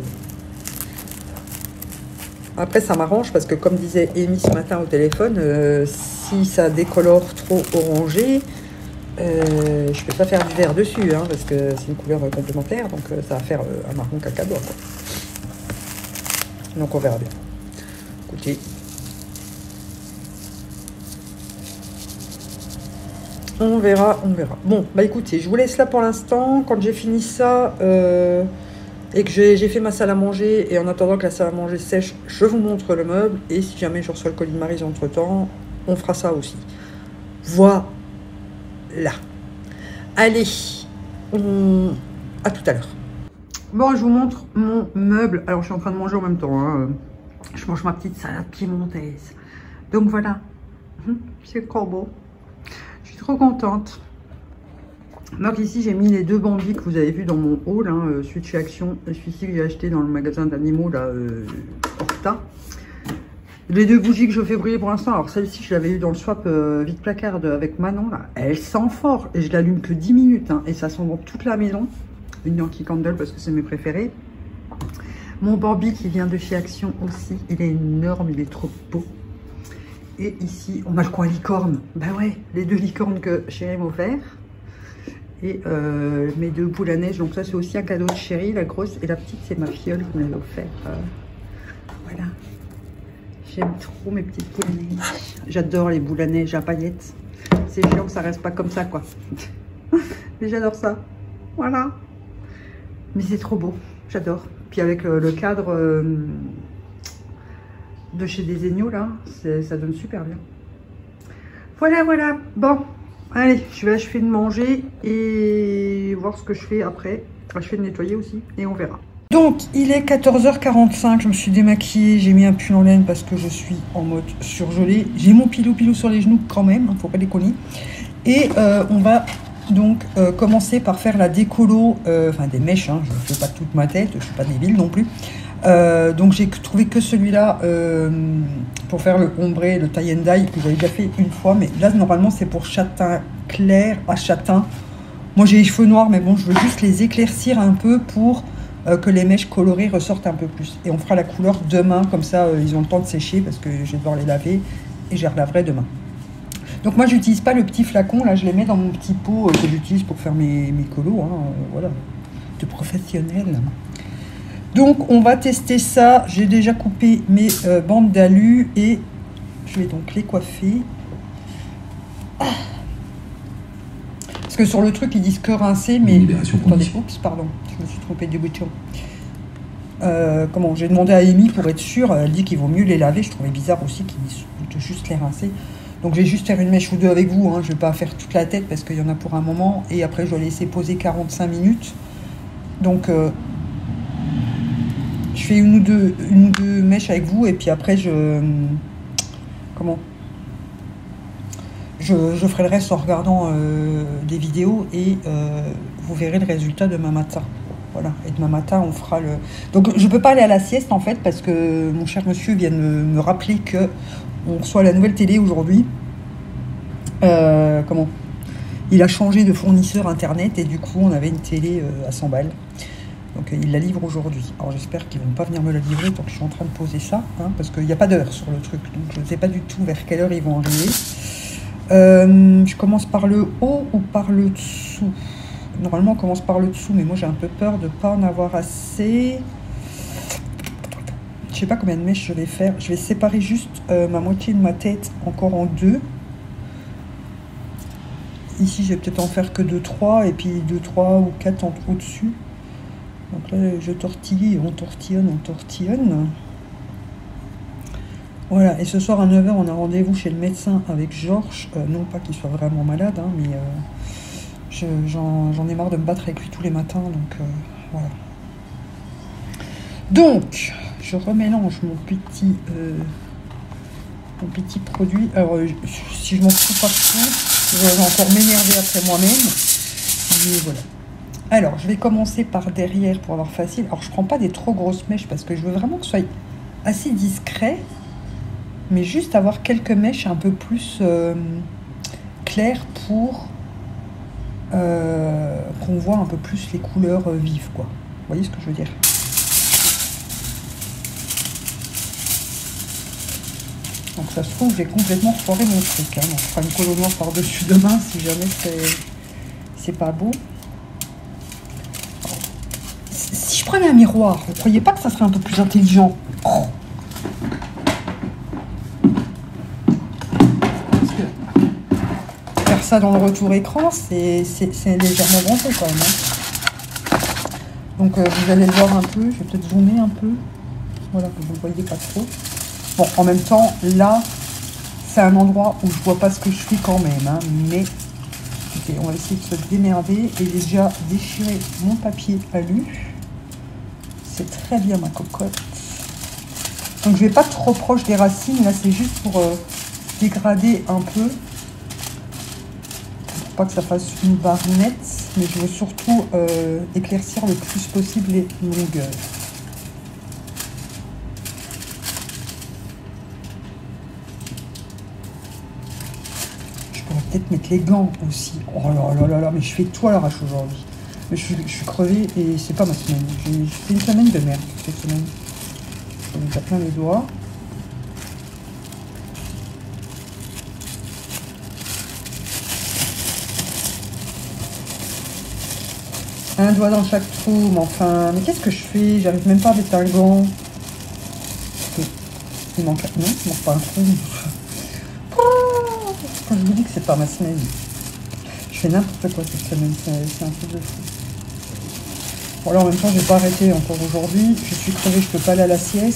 Après, ça m'arrange parce que, comme disait Amy ce matin au téléphone, euh, si ça décolore trop orangé, euh, je ne peux pas faire du vert dessus, hein, parce que c'est une couleur complémentaire. Donc, euh, ça va faire euh, un marron cacadois. Quoi. Donc, on verra bien. Écoutez. On verra, on verra. Bon, bah écoutez, je vous laisse là pour l'instant. Quand j'ai fini ça euh, et que j'ai fait ma salle à manger, et en attendant que la salle à manger sèche, je vous montre le meuble. Et si jamais je reçois le colis de Maryse entre temps, on fera ça aussi. Voilà. Allez, on... à tout à l'heure. Bon, je vous montre mon meuble. Alors, je suis en train de manger en même temps. Hein. Je mange ma petite salade piémontaise. Donc voilà, c'est encore beau. Trop contente. Donc ici j'ai mis les deux bandits que vous avez vu dans mon haul, hein, euh, celui de chez Action et celui-ci que j'ai acheté dans le magasin d'animaux là, euh, Horta. Les deux bougies que je fais brûler pour l'instant, alors celle-ci je l'avais eu dans le swap euh, vide placard avec Manon là, elle sent fort et je l'allume que dix minutes hein, et ça sent dans toute la maison. Une Yankee Candle parce que c'est mes préférés. Mon Bambi qui vient de chez Action aussi, il est énorme, il est trop beau. Et ici, on a le coin licorne. Ben ouais, les deux licornes que Chérie m'a offert. Et euh, mes deux boules à neige. Donc ça, c'est aussi un cadeau de Chérie. La grosse et la petite, c'est ma fiole qui me l'a offert. Euh, voilà. J'aime trop mes petites boules à neige. J'adore les boules à neige à paillettes. C'est chiant que ça reste pas comme ça, quoi. Mais j'adore ça. Voilà. Mais c'est trop beau. J'adore. Puis avec le, le cadre... Euh, de chez Desenio là, ça donne super bien. Voilà, voilà. Bon, allez, je vais achever de manger et voir ce que je fais après. Achever de nettoyer aussi et on verra. Donc, il est quatorze heures quarante-cinq. Je me suis démaquillée. J'ai mis un pull en laine parce que je suis en mode surgelé. J'ai mon pilou-pilou sur les genoux quand même. Hein, faut pas déconner. Et euh, on va donc euh, commencer par faire la décolo. Euh, enfin, des mèches. Hein, je ne fais pas toute ma tête. Je ne suis pas débile non plus. Euh, donc j'ai trouvé que celui-là euh, pour faire le ombré, le tie and dye que j'avais déjà fait une fois, mais là normalement c'est pour châtain clair à châtain. Moi j'ai les cheveux noirs, mais bon je veux juste les éclaircir un peu pour euh, que les mèches colorées ressortent un peu plus. Et on fera la couleur demain, comme ça euh, ils ont le temps de sécher parce que je vais devoir les laver et je les relaverai demain. Donc moi j'utilise pas le petit flacon, là je les mets dans mon petit pot euh, que j'utilise pour faire mes, mes colos, hein, euh, voilà, de professionnel. Donc on va tester ça. J'ai déjà coupé mes euh, bandes d'alu et je vais donc les coiffer. Ah. Parce que sur le truc ils disent que rincer, mais attendez, oups, pardon, je me suis trompée du bouton. Euh, comment j'ai demandé à Amy pour être sûre. Elle dit qu'il vaut mieux les laver. Je trouvais bizarre aussi qu'ils disent juste les rincer. Donc je vais juste faire une mèche ou deux avec vous, hein. Je vais pas faire toute la tête parce qu'il y en a pour un moment. Et après je dois laisser poser quarante-cinq minutes. Donc euh, je fais une ou, deux, une ou deux mèches avec vous et puis après je... Comment je, je ferai le reste en regardant euh, des vidéos et euh, vous verrez le résultat demain matin. Voilà, et demain matin on fera le... Donc je peux pas aller à la sieste en fait parce que mon cher monsieur vient de me, me rappeler que on reçoit la nouvelle télé aujourd'hui. Euh, comment Il a changé de fournisseur internet et du coup on avait une télé euh, à cent balles. Donc euh, il la livre aujourd'hui. Alors j'espère qu'ils vont pas venir me la livrer tant que je suis en train de poser ça, hein, parce qu'il n'y a pas d'heure sur le truc. Donc je ne sais pas du tout vers quelle heure ils vont arriver. Euh, je commence par le haut ou par le dessous? Normalement on commence par le dessous, mais moi j'ai un peu peur de ne pas en avoir assez. Je sais pas combien de mèches je vais faire. Je vais séparer juste euh, ma moitié de ma tête encore en deux. Ici, je vais peut-être en faire que deux trois, et puis deux trois ou quatre au-dessus. Donc là, je tortille, on tortillonne, on tortillonne. Voilà, et ce soir à neuf heures, on a rendez-vous chez le médecin avec Georges. Euh, non pas qu'il soit vraiment malade, hein, mais euh, j'en ai marre de me battre avec lui tous les matins, donc euh, voilà. Donc, je remélange mon petit, euh, mon petit produit. Alors, euh, si je m'en fous partout, je vais encore m'énerver après moi-même. Mais voilà. Alors, je vais commencer par derrière pour avoir facile. Alors, je ne prends pas des trop grosses mèches parce que je veux vraiment que ce soit assez discret. Mais juste avoir quelques mèches un peu plus euh, claires pour euh, qu'on voit un peu plus les couleurs euh, vives, quoi. Vous voyez ce que je veux dire? Donc ça se trouve, j'ai complètement foiré mon truc. Hein. On fera une colo noire par-dessus demain si jamais c'est pas beau. Si je prenais un miroir, vous ne croyez pas que ça serait un peu plus intelligent? Oh. Parce que faire ça dans le retour écran, c'est légèrement branché quand même. Hein. Donc euh, vous allez le voir un peu, je vais peut-être zoomer un peu. Voilà, que vous ne voyez pas trop. Bon, en même temps, là, c'est un endroit où je vois pas ce que je fais quand même, hein, mais écoutez, on va essayer de se démerder. Et j'ai déjà déchiré mon papier alu. C'est très bien, ma cocotte. Donc, je vais pas trop proche des racines. Là, c'est juste pour euh, dégrader un peu. Pour pas que ça fasse une barre nette. Mais je veux surtout euh, éclaircir le plus possible les longueurs. Peut-être mettre les gants aussi. Oh là là là là, mais je fais tout à l'arrache aujourd'hui. Je suis, je suis crevée et c'est pas ma semaine. J'ai fait une semaine de merde cette semaine. Je me tape plein les doigts. Un doigt dans chaque trou, mais enfin, mais qu'est-ce que je fais? J'arrive même pas à mettre un gant. Il manque, non, il manque pas un trou. Je vous dis que c'est pas ma semaine. Je fais n'importe quoi cette semaine, c'est un truc de fou. Bon, là en même temps, je vais pas arrêter encore aujourd'hui. Je suis crevée, je peux pas aller à la sieste.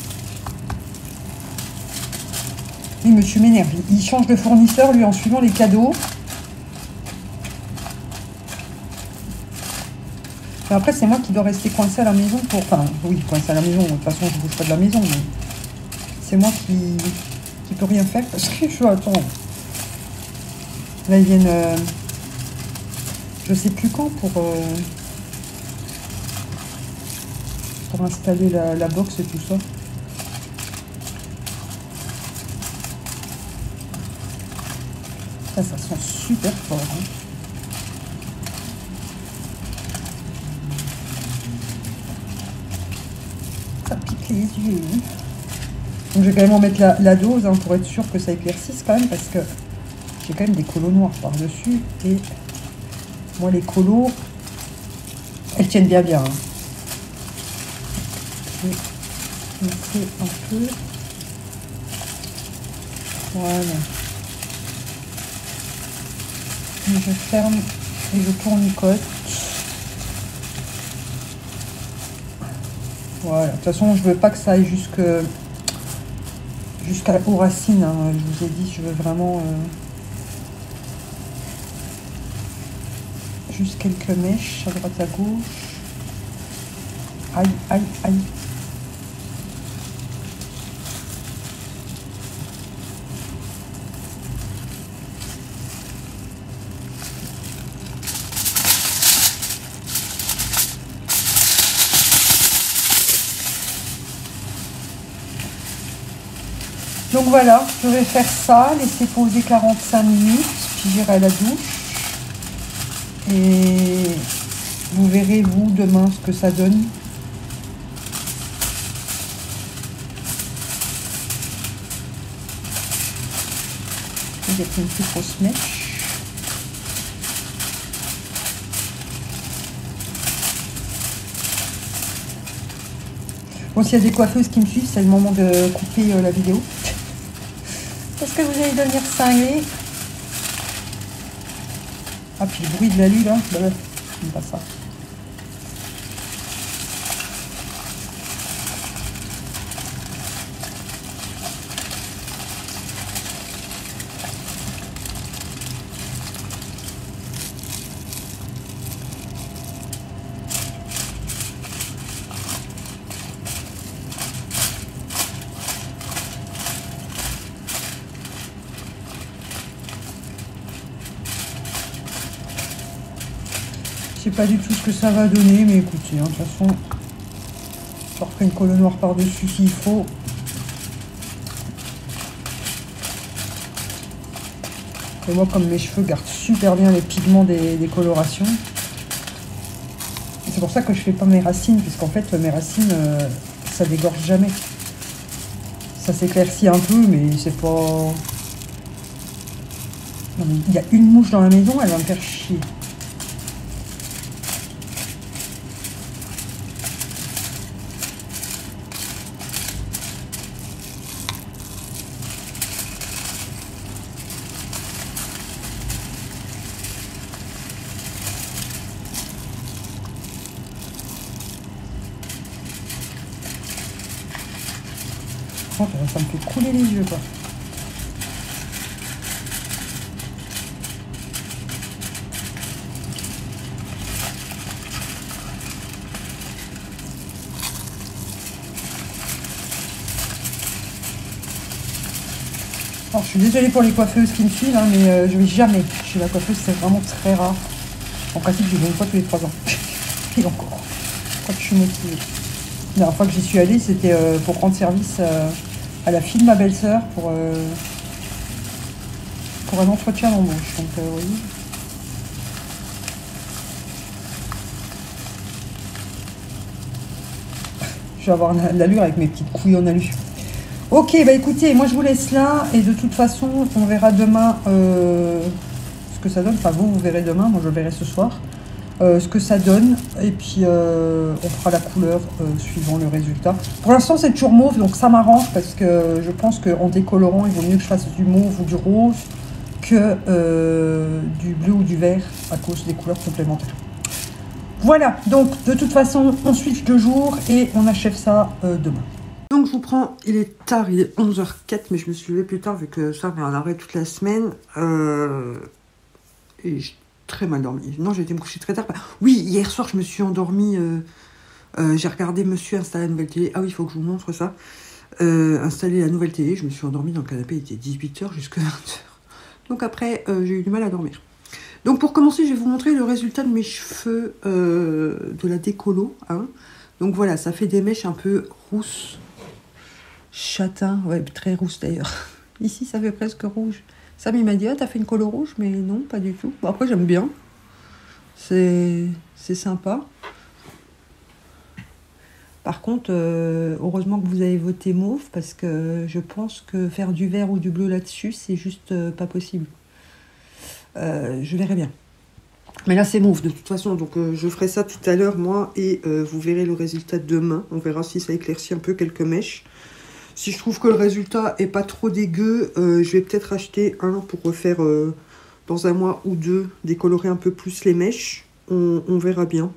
Oui, monsieur m'énerve. Il change de fournisseur, lui, en suivant les cadeaux. Mais après, c'est moi qui dois rester coincée à la maison pour. Enfin, oui, coincée à la maison. De toute façon, je bouge pas de la maison, mais c'est moi qui qui peux rien faire parce que je suis attends. Là, ils viennent, euh, je sais plus quand, pour, euh, pour installer la, la box et tout ça. Ça, ça sent super fort. Hein. Ça pique les yeux. Donc, je vais quand même en mettre la, la dose hein, pour être sûr que ça éclaircisse quand même parce que j'ai quand même des colos noirs par-dessus et moi les colos elles tiennent bien bien. Hein. Je vais montrer un peu. Voilà. Et je ferme et je tournicote. Voilà. De toute façon, je veux pas que ça aille jusque jusqu'aux racines, hein. Je vous ai dit, je veux vraiment euh, juste quelques mèches à droite à gauche. Aïe, aïe, aïe. Donc voilà, je vais faire ça, laisser poser quarante-cinq minutes, puis j'irai à la douche. Et vous verrez, vous, demain, ce que ça donne. Il y a une plus grosse mèche. Bon, s'il y a des coiffeuses qui me suivent, c'est le moment de couper euh, la vidéo. Parce que vous allez devenir cinglés. Ah, puis le bruit de la lue, là, bah, c'est pas ça. Je sais pas du tout ce que ça va donner, mais écoutez, hein, de toute façon, je referai une colle noire par-dessus s'il faut. Et moi, comme mes cheveux gardent super bien les pigments des, des colorations, c'est pour ça que je fais pas mes racines, puisqu'en fait, mes racines, euh, ça dégorge jamais. Ça s'éclaircit un peu, mais c'est pas... Non, mais il y a une mouche dans la maison, elle va me faire chier. Ça me fait couler les yeux, quoi. Alors, je suis désolée pour les coiffeuses qui me suivent, hein, mais euh, je vais jamais chez la coiffeuse, c'est vraiment très rare. En pratique, je vais une fois tous les trois ans. Et encore. Quand je suis motivée. La dernière fois que j'y suis allée, c'était euh, pour rendre service euh, à la fille de ma belle-sœur pour, euh, pour un entretien d'embauche. Donc, euh, oui. Je vais avoir l'allure avec mes petites couilles en alu. Ok, bah écoutez, moi je vous laisse là. Et de toute façon, on verra demain euh, ce que ça donne. Enfin, vous, vous verrez demain. Moi, je verrai ce soir. Euh, ce que ça donne, et puis euh, on fera la couleur euh, suivant le résultat. Pour l'instant, c'est toujours mauve, donc ça m'arrange parce que je pense qu'en décolorant, il vaut mieux que je fasse du mauve ou du rose que euh, du bleu ou du vert à cause des couleurs complémentaires. Voilà, donc de toute façon, on switch de jour et on achève ça euh, demain. Donc je vous prends, il est tard, il est onze heures quatre, mais je me suis levée plus tard vu que ça avait un arrêt toute la semaine. Euh, et je très mal dormi. Non, j'ai été me coucher très tard. Oui, hier soir, je me suis endormie. Euh, euh, j'ai regardé Monsieur installer la nouvelle télé. Ah oui, il faut que je vous montre ça. Euh, installer la nouvelle télé. Je me suis endormie dans le canapé. Il était dix-huit heures jusqu'à vingt heures. Donc après, euh, j'ai eu du mal à dormir. Donc pour commencer, je vais vous montrer le résultat de mes cheveux euh, de la décolo. Hein. Donc voilà, ça fait des mèches un peu rousses. Châtain. Ouais, très rousse d'ailleurs. Ici, ça fait presque rouge. Sam, il m'a dit, ah, t'as fait une colo rouge, mais non, pas du tout. Bon, après, j'aime bien. C'est sympa. Par contre, euh, heureusement que vous avez voté mauve, parce que je pense que faire du vert ou du bleu là-dessus, c'est juste euh, pas possible. Euh, je verrai bien. Mais là, c'est mauve, de toute façon. Donc, euh, je ferai ça tout à l'heure, moi, et euh, vous verrez le résultat demain. On verra si ça éclaircit un peu quelques mèches. Si je trouve que le résultat est pas trop dégueu, euh, je vais peut-être acheter un pour refaire euh, dans un mois ou deux, décolorer un peu plus les mèches. On, on verra bien.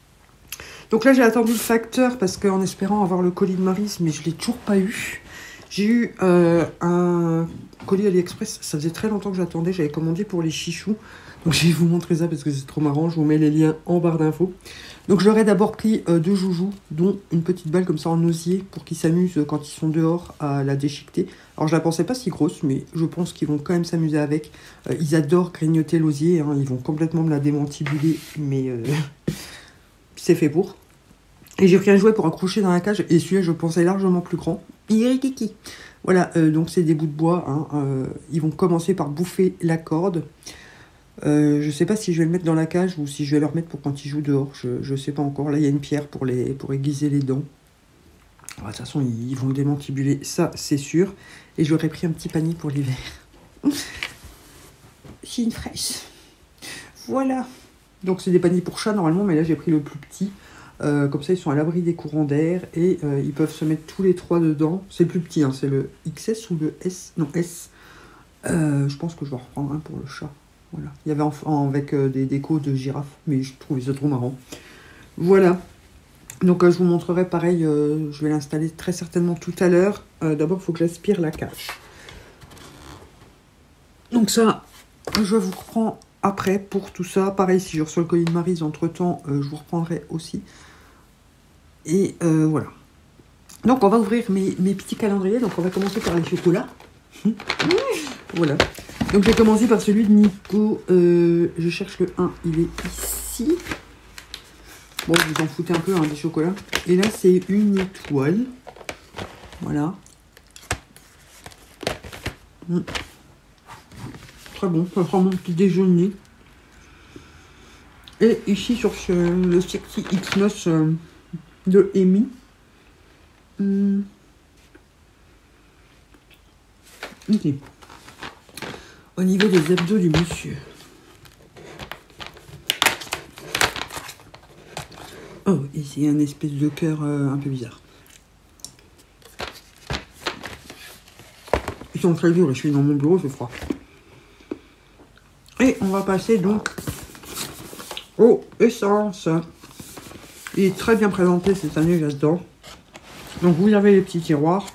Donc là, j'ai attendu le facteur parce qu'en espérant avoir le colis de Maryse, mais je l'ai toujours pas eu. J'ai eu euh, un colis AliExpress, ça faisait très longtemps que j'attendais, j'avais commandé pour les chichous. Donc je vais vous montrer ça parce que c'est trop marrant, je vous mets les liens en barre d'infos. Donc je leur ai d'abord pris euh, deux joujoux, dont une petite balle comme ça en osier pour qu'ils s'amusent euh, quand ils sont dehors à la déchiqueter. Alors je la pensais pas si grosse, mais je pense qu'ils vont quand même s'amuser avec. Euh, ils adorent grignoter l'osier, hein, ils vont complètement me la démantibuler, mais euh, c'est fait pour. Et j'ai pris un jouet pour accrocher dans la cage, et celui-là je pensais largement plus grand. Irikiki. Voilà, euh, donc c'est des bouts de bois, hein, euh, ils vont commencer par bouffer la corde. Euh, je sais pas si je vais le mettre dans la cage ou si je vais le remettre pour quand ils jouent dehors. Je, je sais pas encore. Là, il y a une pierre pour, les, pour aiguiser les dents. De toute façon, ils, ils vont le démantibuler, ça, c'est sûr. Et j'aurais pris un petit panier pour l'hiver. C'est une fraise. Voilà. Donc, c'est des paniers pour chat normalement, mais là, j'ai pris le plus petit. Euh, comme ça, ils sont à l'abri des courants d'air et euh, ils peuvent se mettre tous les trois dedans. C'est le plus petit, hein, c'est le X S ou le S. Non, S. Euh, je pense que je vais en reprendre un pour le chat. Voilà. Il y avait en, en, avec euh, des décos de girafes, mais je trouvais ça trop marrant. Voilà. Donc euh, je vous montrerai pareil, euh, je vais l'installer très certainement tout à l'heure. Euh, D'abord, il faut que j'aspire la cage. Donc ça, je vous reprends après pour tout ça. Pareil, si je reçois le colis de Maryse entre-temps, euh, je vous reprendrai aussi. Et euh, voilà. Donc on va ouvrir mes, mes petits calendriers. Donc on va commencer par les chocolats. Voilà. Donc j'ai commencé par celui de Nico. Euh, je cherche le un, il est ici. Bon, vous en foutez un peu hein, des chocolats. Et là, c'est une étoile. Voilà. Mmh. Très bon, ça sera mon petit déjeuner. Et ici, sur ce, le Sexy X-Nos euh, de Amy. Mmh. Ok. Au niveau des abdos du monsieur. Oh, et c'est un espèce de cœur euh, un peu bizarre. Ils sont très durs, je suis dans mon bureau, c'est froid. Et on va passer donc aux essences. Il est très bien présenté cette année, j'adore. Donc vous avez les petits tiroirs.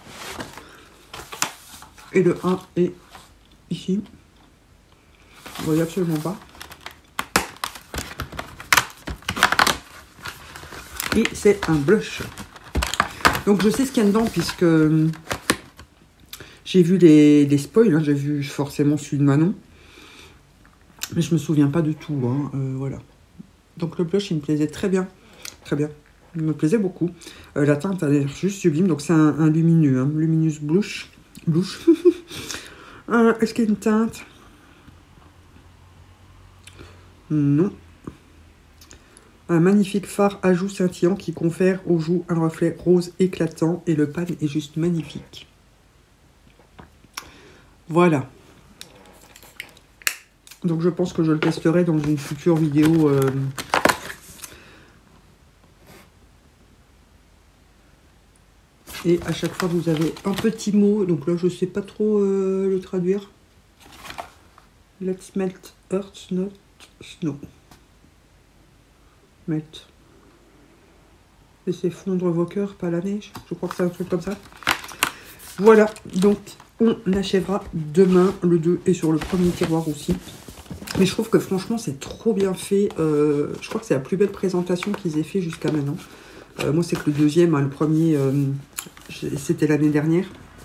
Et le un est ici. Vous voyez absolument pas. Et c'est un blush. Donc je sais ce qu'il y a dedans puisque j'ai vu les, les spoils. Hein, j'ai vu forcément celui de Manon. Mais je me souviens pas de tout. Hein, euh, voilà. Donc le blush il me plaisait très bien. Très bien. Il me plaisait beaucoup. Euh, la teinte a l'air juste sublime. Donc c'est un, un lumineux. Hein, Luminous Blush. Blush. euh, Est-ce qu'il y a une teinte? Non. Un magnifique fard à joues scintillant qui confère aux joues un reflet rose éclatant et le pan est juste magnifique. Voilà. Donc je pense que je le testerai dans une future vidéo. Euh... Et à chaque fois vous avez un petit mot. Donc là je sais pas trop euh, le traduire. Let's melt earth, not snow. Melt. Laissez fondre vos cœurs, pas la neige. Je crois que c'est un truc comme ça. Voilà, donc on achèvera demain le deux et sur le premier tiroir aussi. Mais je trouve que franchement c'est trop bien fait. Euh, je crois que c'est la plus belle présentation qu'ils aient fait jusqu'à maintenant. Euh, moi c'est que le deuxième, hein, le premier euh, c'était l'année dernière.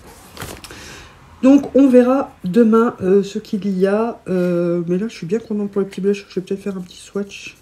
Donc on verra demain euh, ce qu'il y a. Euh, mais là je suis bien contente pour le petit blush. Je vais peut-être faire un petit swatch.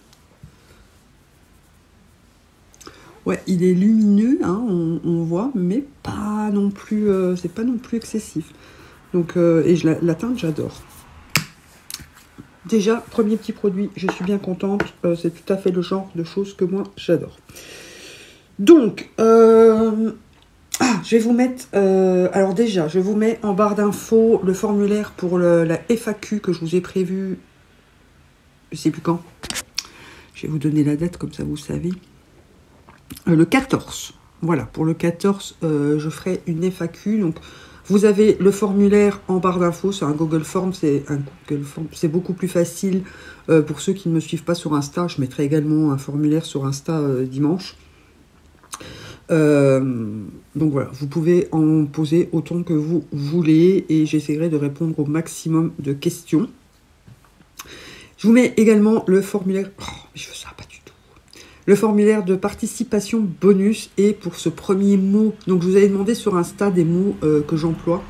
Ouais, il est lumineux, hein, on, on voit, mais pas non plus, euh, c'est pas non plus excessif. Donc, euh, et je, la, la teinte, j'adore. Déjà, premier petit produit, je suis bien contente. Euh, c'est tout à fait le genre de choses que moi, j'adore. Donc, euh, ah, je vais vous mettre, euh, alors déjà, je vous mets en barre d'infos le formulaire pour le, la F A Q que je vous ai prévu, je sais plus quand. Je vais vous donner la date, comme ça vous savez. Euh, le quatorze, voilà, pour le quatorze, euh, je ferai une F A Q. Donc, vous avez le formulaire en barre d'infos, c'est un Google Form, c'est un Google Form, c'est beaucoup plus facile euh, pour ceux qui ne me suivent pas sur Insta. Je mettrai également un formulaire sur Insta euh, dimanche. Euh, donc voilà, vous pouvez en poser autant que vous voulez et j'essaierai de répondre au maximum de questions. Je vous mets également le formulaire... Oh, mais je veux ça pas du tout. Le formulaire de participation bonus et pour ce premier mot. Donc je vous avais demandé sur Insta des mots euh, que j'emploie.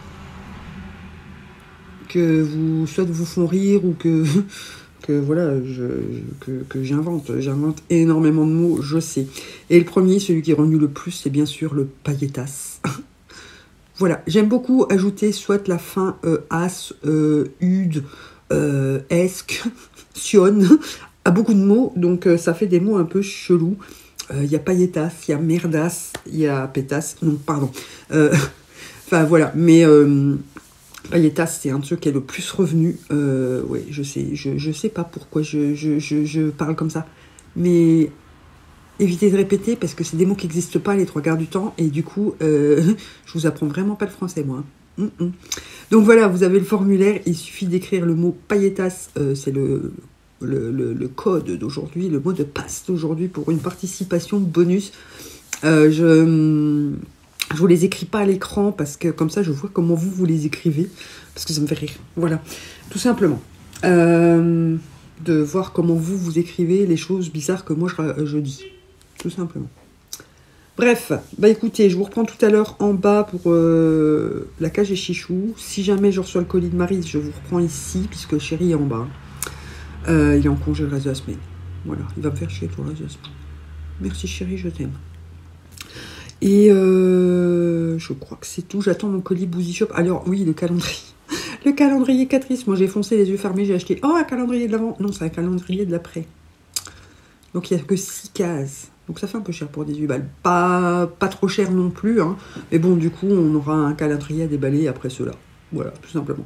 Que vous, soit vous font rire ou que... que voilà, je, que, que j'invente. J'invente énormément de mots, je sais. Et le premier, celui qui est revenu le plus, c'est bien sûr le pailletas. Voilà, j'aime beaucoup ajouter soit la fin euh, as, euh, ud, euh, esque, sion, à beaucoup de mots. Donc euh, ça fait des mots un peu chelous. Il euh, y a pailletas, il y a merdas, il y a pétas. Non, pardon. Euh, enfin voilà, mais... Euh, pailletas, c'est un de ceux qui est le plus revenu. Euh, oui, je sais, je, je sais pas pourquoi je, je, je, je parle comme ça. Mais évitez de répéter parce que c'est des mots qui n'existent pas les trois quarts du temps. Et du coup, euh, je vous apprends vraiment pas le français, moi. Mm -mm. Donc voilà, vous avez le formulaire. Il suffit d'écrire le mot pailletas. Euh, c'est le, le, le, le code d'aujourd'hui, le mot de passe d'aujourd'hui pour une participation bonus. Euh, je... Je vous les écris pas à l'écran parce que comme ça je vois comment vous vous les écrivez parce que ça me fait rire. Voilà, tout simplement. Euh, de voir comment vous vous écrivez les choses bizarres que moi je, je dis. Tout simplement. Bref, bah écoutez, je vous reprends tout à l'heure en bas pour euh, la cage et Chichou. Si jamais je reçois le colis de Maryse, je vous reprends ici puisque Chéri est en bas. Euh, il est en congé le reste de la semaine. Voilà, il va me faire chier tout le reste de la semaine. Merci Chéri, je t'aime. Et euh, je crois que c'est tout. J'attends mon colis Boozy Shop. Alors oui, le calendrier. Le calendrier Catrice. Moi, j'ai foncé les yeux fermés. J'ai acheté... Oh, un calendrier de l'avant. Non, c'est un calendrier de l'après. Donc, il n'y a que six cases. Donc, ça fait un peu cher pour dix-huit balles. Pas, pas trop cher non plus. Hein. Mais bon, du coup, on aura un calendrier à déballer après cela. Voilà, tout simplement.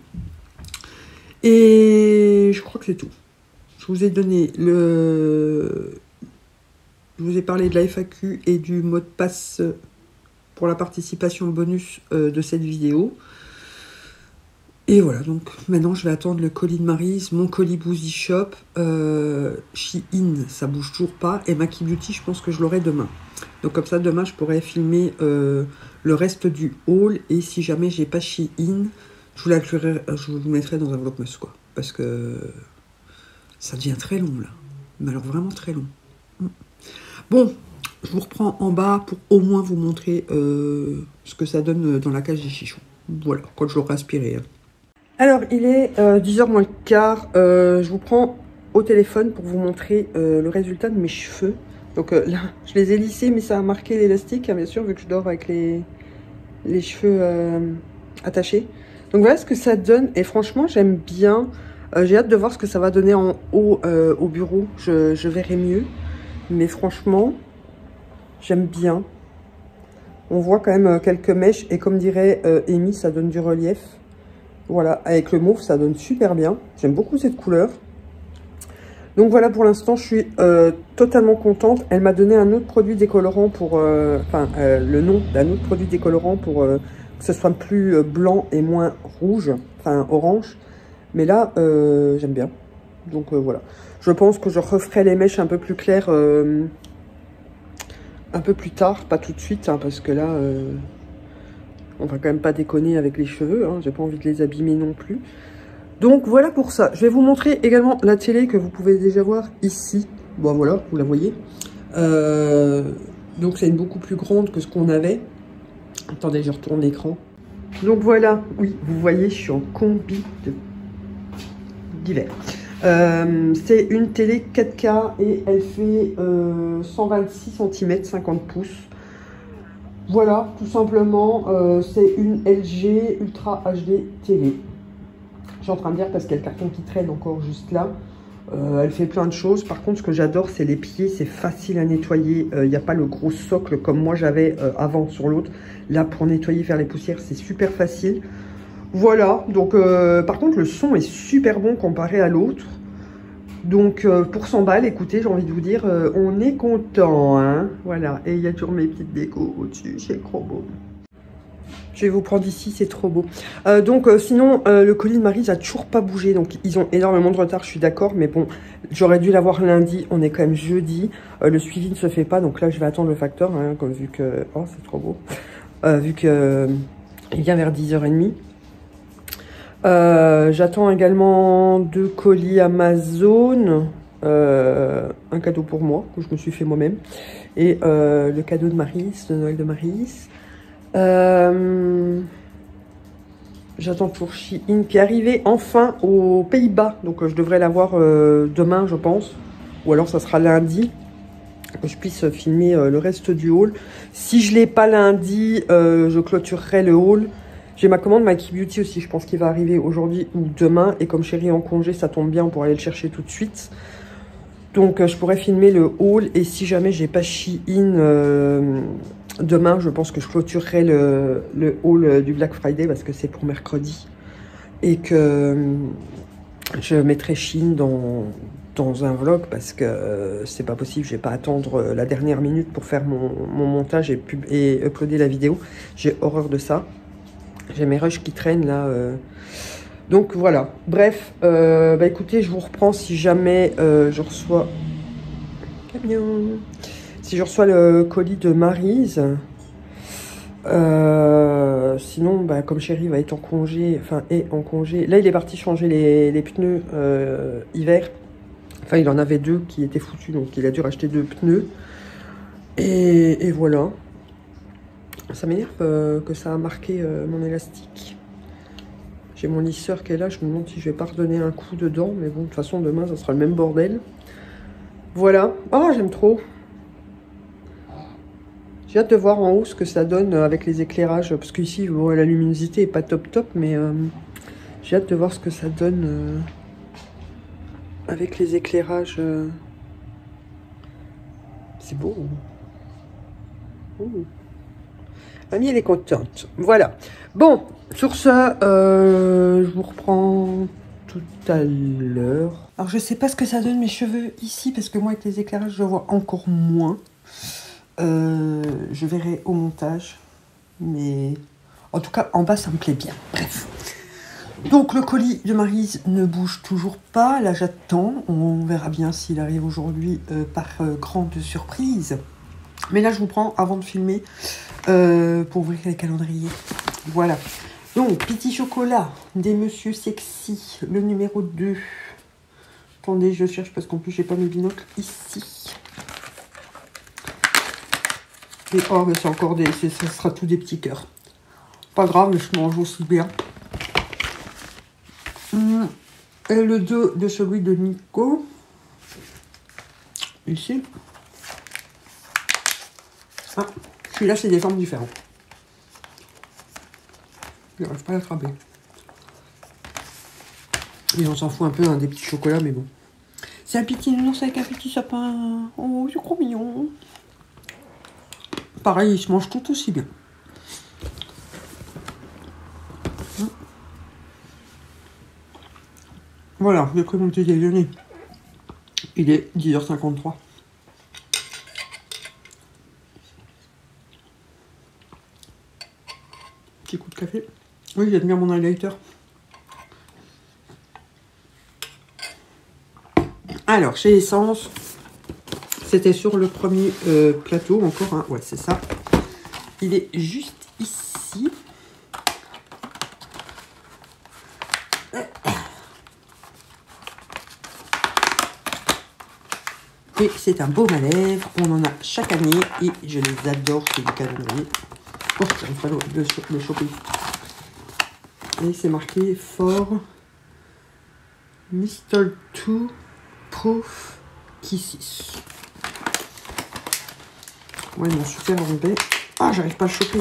Et je crois que c'est tout. Je vous ai donné le... Je vous ai parlé de la F A Q et du mot de passe pour la participation bonus euh, de cette vidéo. Et voilà, donc maintenant je vais attendre le colis de Maryse, mon colis Boozy Shop, euh, Shein, ça bouge toujours pas, et Maki Beauty, je pense que je l'aurai demain. Donc comme ça, demain, je pourrai filmer euh, le reste du haul, et si jamais j'ai pas Shein, je vous l'inclurai, je vous le mettrai dans un vlogmas, quoi. Parce que ça devient très long, là. Mais alors vraiment très long. Bon, je vous reprends en bas pour au moins vous montrer euh, ce que ça donne dans la cage des Chichous. Voilà, quand je l'aurai aspiré. Hein. Alors, il est euh, dix heures moins le quart. Euh, je vous prends au téléphone pour vous montrer euh, le résultat de mes cheveux. Donc euh, là, je les ai lissés, mais ça a marqué l'élastique, hein, bien sûr, vu que je dors avec les, les cheveux euh, attachés. Donc voilà ce que ça donne. Et franchement, j'aime bien. Euh, J'ai hâte de voir ce que ça va donner en haut euh, au bureau. Je, je verrai mieux. Mais franchement, j'aime bien. On voit quand même quelques mèches. Et comme dirait euh, Amy, ça donne du relief. Voilà, avec le mauve, ça donne super bien. J'aime beaucoup cette couleur. Donc voilà, pour l'instant, je suis euh, totalement contente. Elle m'a donné un autre produit décolorant pour... Euh, enfin, euh, le nom d'un autre produit décolorant pour euh, que ce soit plus blanc et moins rouge. Enfin, orange. Mais là, euh, j'aime bien. Donc euh, voilà. Je pense que je referai les mèches un peu plus claires euh, un peu plus tard, pas tout de suite, hein, parce que là, euh, on va quand même pas déconner avec les cheveux. Hein, j'ai pas envie de les abîmer non plus. Donc voilà pour ça. Je vais vous montrer également la télé que vous pouvez déjà voir ici. Bon voilà, vous la voyez. Euh, donc c'est une beaucoup plus grande que ce qu'on avait. Attendez, je retourne l'écran. Donc voilà, oui, vous voyez, je suis en combi de d'hiver. Euh, c'est une télé quatre K et elle fait euh, cent vingt-six centimètres, cinquante pouces. Voilà, tout simplement, euh, c'est une L G Ultra H D télé. Je suis en train de dire parce qu'il y a le carton qui traîne encore juste là. Euh, elle fait plein de choses. Par contre, ce que j'adore, c'est les pieds. C'est facile à nettoyer. Il euh, n'y a pas le gros socle comme moi j'avais euh, avant sur l'autre. Là, pour nettoyer, faire les poussières, c'est super facile. Voilà, donc euh, par contre le son est super bon comparé à l'autre. Donc euh, pour cent balles, écoutez, j'ai envie de vous dire, euh, on est content, hein. Voilà, et il y a toujours mes petites décos au-dessus chez Crobo. Je vais vous prendre ici, c'est trop beau. Euh, donc, euh, sinon, euh, le colis de Maryse a toujours pas bougé. Donc, ils ont énormément de retard, je suis d'accord. Mais bon, j'aurais dû l'avoir lundi. On est quand même jeudi. Euh, le suivi ne se fait pas. Donc là, je vais attendre le facteur. Hein, comme, vu que... Oh, c'est trop beau. Euh, vu que euh, il vient vers dix heures trente. Euh, J'attends également deux colis Amazon. Euh, un cadeau pour moi, que je me suis fait moi-même. Et euh, le cadeau de Maryse, de Noël de Maryse. Euh, J'attends pour Shein qui est arrivé enfin aux Pays-Bas. Donc euh, je devrais l'avoir euh, demain, je pense. Ou alors ça sera lundi. Que je puisse filmer euh, le reste du haul. Si je ne l'ai pas lundi, euh, je clôturerai le haul. J'ai ma commande Mikey Beauty aussi. Je pense qu'il va arriver aujourd'hui ou demain. Et comme Chérie est en congé, ça tombe bien pour aller le chercher tout de suite. Donc euh, je pourrais filmer le haul. Et si jamais j'ai pas Shein... Euh, demain, je pense que je clôturerai le, le haul du Black Friday parce que c'est pour mercredi. Et que je mettrai Shein dans, dans un vlog parce que euh, c'est pas possible. Je vais pas attendre la dernière minute pour faire mon, mon montage et, pub, et uploader la vidéo. J'ai horreur de ça. J'ai mes rushs qui traînent là. Euh. Donc voilà. Bref, euh, bah écoutez, je vous reprends si jamais euh, je reçois... Camion. Si je reçois le colis de Maryse, euh, sinon, bah, comme Chérie va être en congé, enfin, est en congé, là, il est parti changer les, les pneus euh, hiver. Enfin, il en avait deux qui étaient foutus, donc il a dû racheter deux pneus. Et, et voilà. Ça m'énerve euh, que ça a marqué euh, mon élastique. J'ai mon lisseur qui est là, je me demande si je vais pas redonner un coup dedans, mais bon, de toute façon, demain, ça sera le même bordel. Voilà. Oh, j'aime trop. J'ai hâte de voir en haut ce que ça donne avec les éclairages. Parce qu'ici, bon, la luminosité est pas top top. Mais euh, j'ai hâte de voir ce que ça donne euh, avec les éclairages. Euh... C'est beau. Ouh. Mamie, elle est contente. Voilà. Bon, sur ça, euh, je vous reprends tout à l'heure. Alors, je sais pas ce que ça donne mes cheveux ici. Parce que moi, avec les éclairages, je vois encore moins. Euh, je verrai au montage, mais en tout cas en bas ça me plaît bien. Bref, donc le colis de Maryse ne bouge toujours pas. Là j'attends, on verra bien s'il arrive aujourd'hui euh, par euh, grande surprise. Mais là je vous prends avant de filmer euh, pour ouvrir les calendriers. Voilà, donc petit chocolat des Monsieur Sexy, le numéro deux. Attendez, je cherche parce qu'en plus j'ai pas mes binocles ici. Et oh, mais c'est encore des... ça sera tout des petits cœurs. Pas grave, mais je mange aussi bien. Et le deux de celui de Nico. Ici. Ah, celui-là, c'est des formes différentes. Je n'arrive pas à l'attraper. Et on s'en fout un peu hein, des petits chocolats, mais bon. C'est un petit nounours avec un petit sapin. Oh, c'est trop mignon. Pareil, il se mange tout aussi bien. Voilà, j'ai pris mon petit déjeuner. Il est dix heures cinquante-trois. Petit coup de café. Oui, j'aime bien mon highlighter. Alors, chez Essence, c'était sur le premier euh, plateau, encore un. Hein. Ouais, c'est ça. Il est juste ici. Et c'est un baume à lèvres. On en a chaque année et je les adore, ces calendriers. Oh, j'arrive pas de le choper. Et c'est marqué For Mister Two Proof Kisses. Ouais, mon super enlevé. Ah, j'arrive pas à le choper.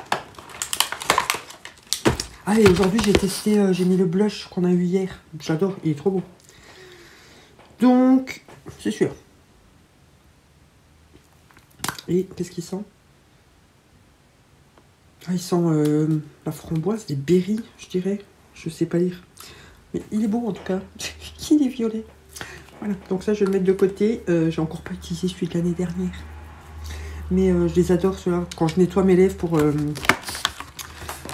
Ah, et aujourd'hui, j'ai testé, euh, j'ai mis le blush qu'on a eu hier. J'adore, il est trop beau. Donc, c'est sûr. Et qu'est-ce qu'il sent? Ah, il sent euh, la framboise, des berries, je dirais. Je sais pas lire. Mais il est beau en tout cas. Il est violet. Voilà, donc ça, je vais le mettre de côté. Euh, j'ai encore pas utilisé celui de l'année dernière. Mais euh, je les adore, ceux-là. Quand je nettoie mes lèvres pour, euh,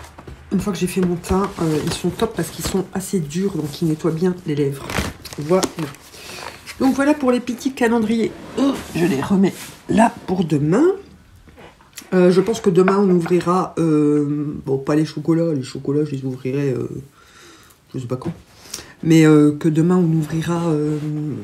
une fois que j'ai fait mon teint, euh, ils sont top parce qu'ils sont assez durs, donc ils nettoient bien les lèvres. Voilà. Donc voilà pour les petits calendriers. Oh, je les remets là pour demain. Euh, je pense que demain on ouvrira, euh, bon pas les chocolats, les chocolats je les ouvrirai, euh, je sais pas quand, mais euh, que demain on ouvrira euh,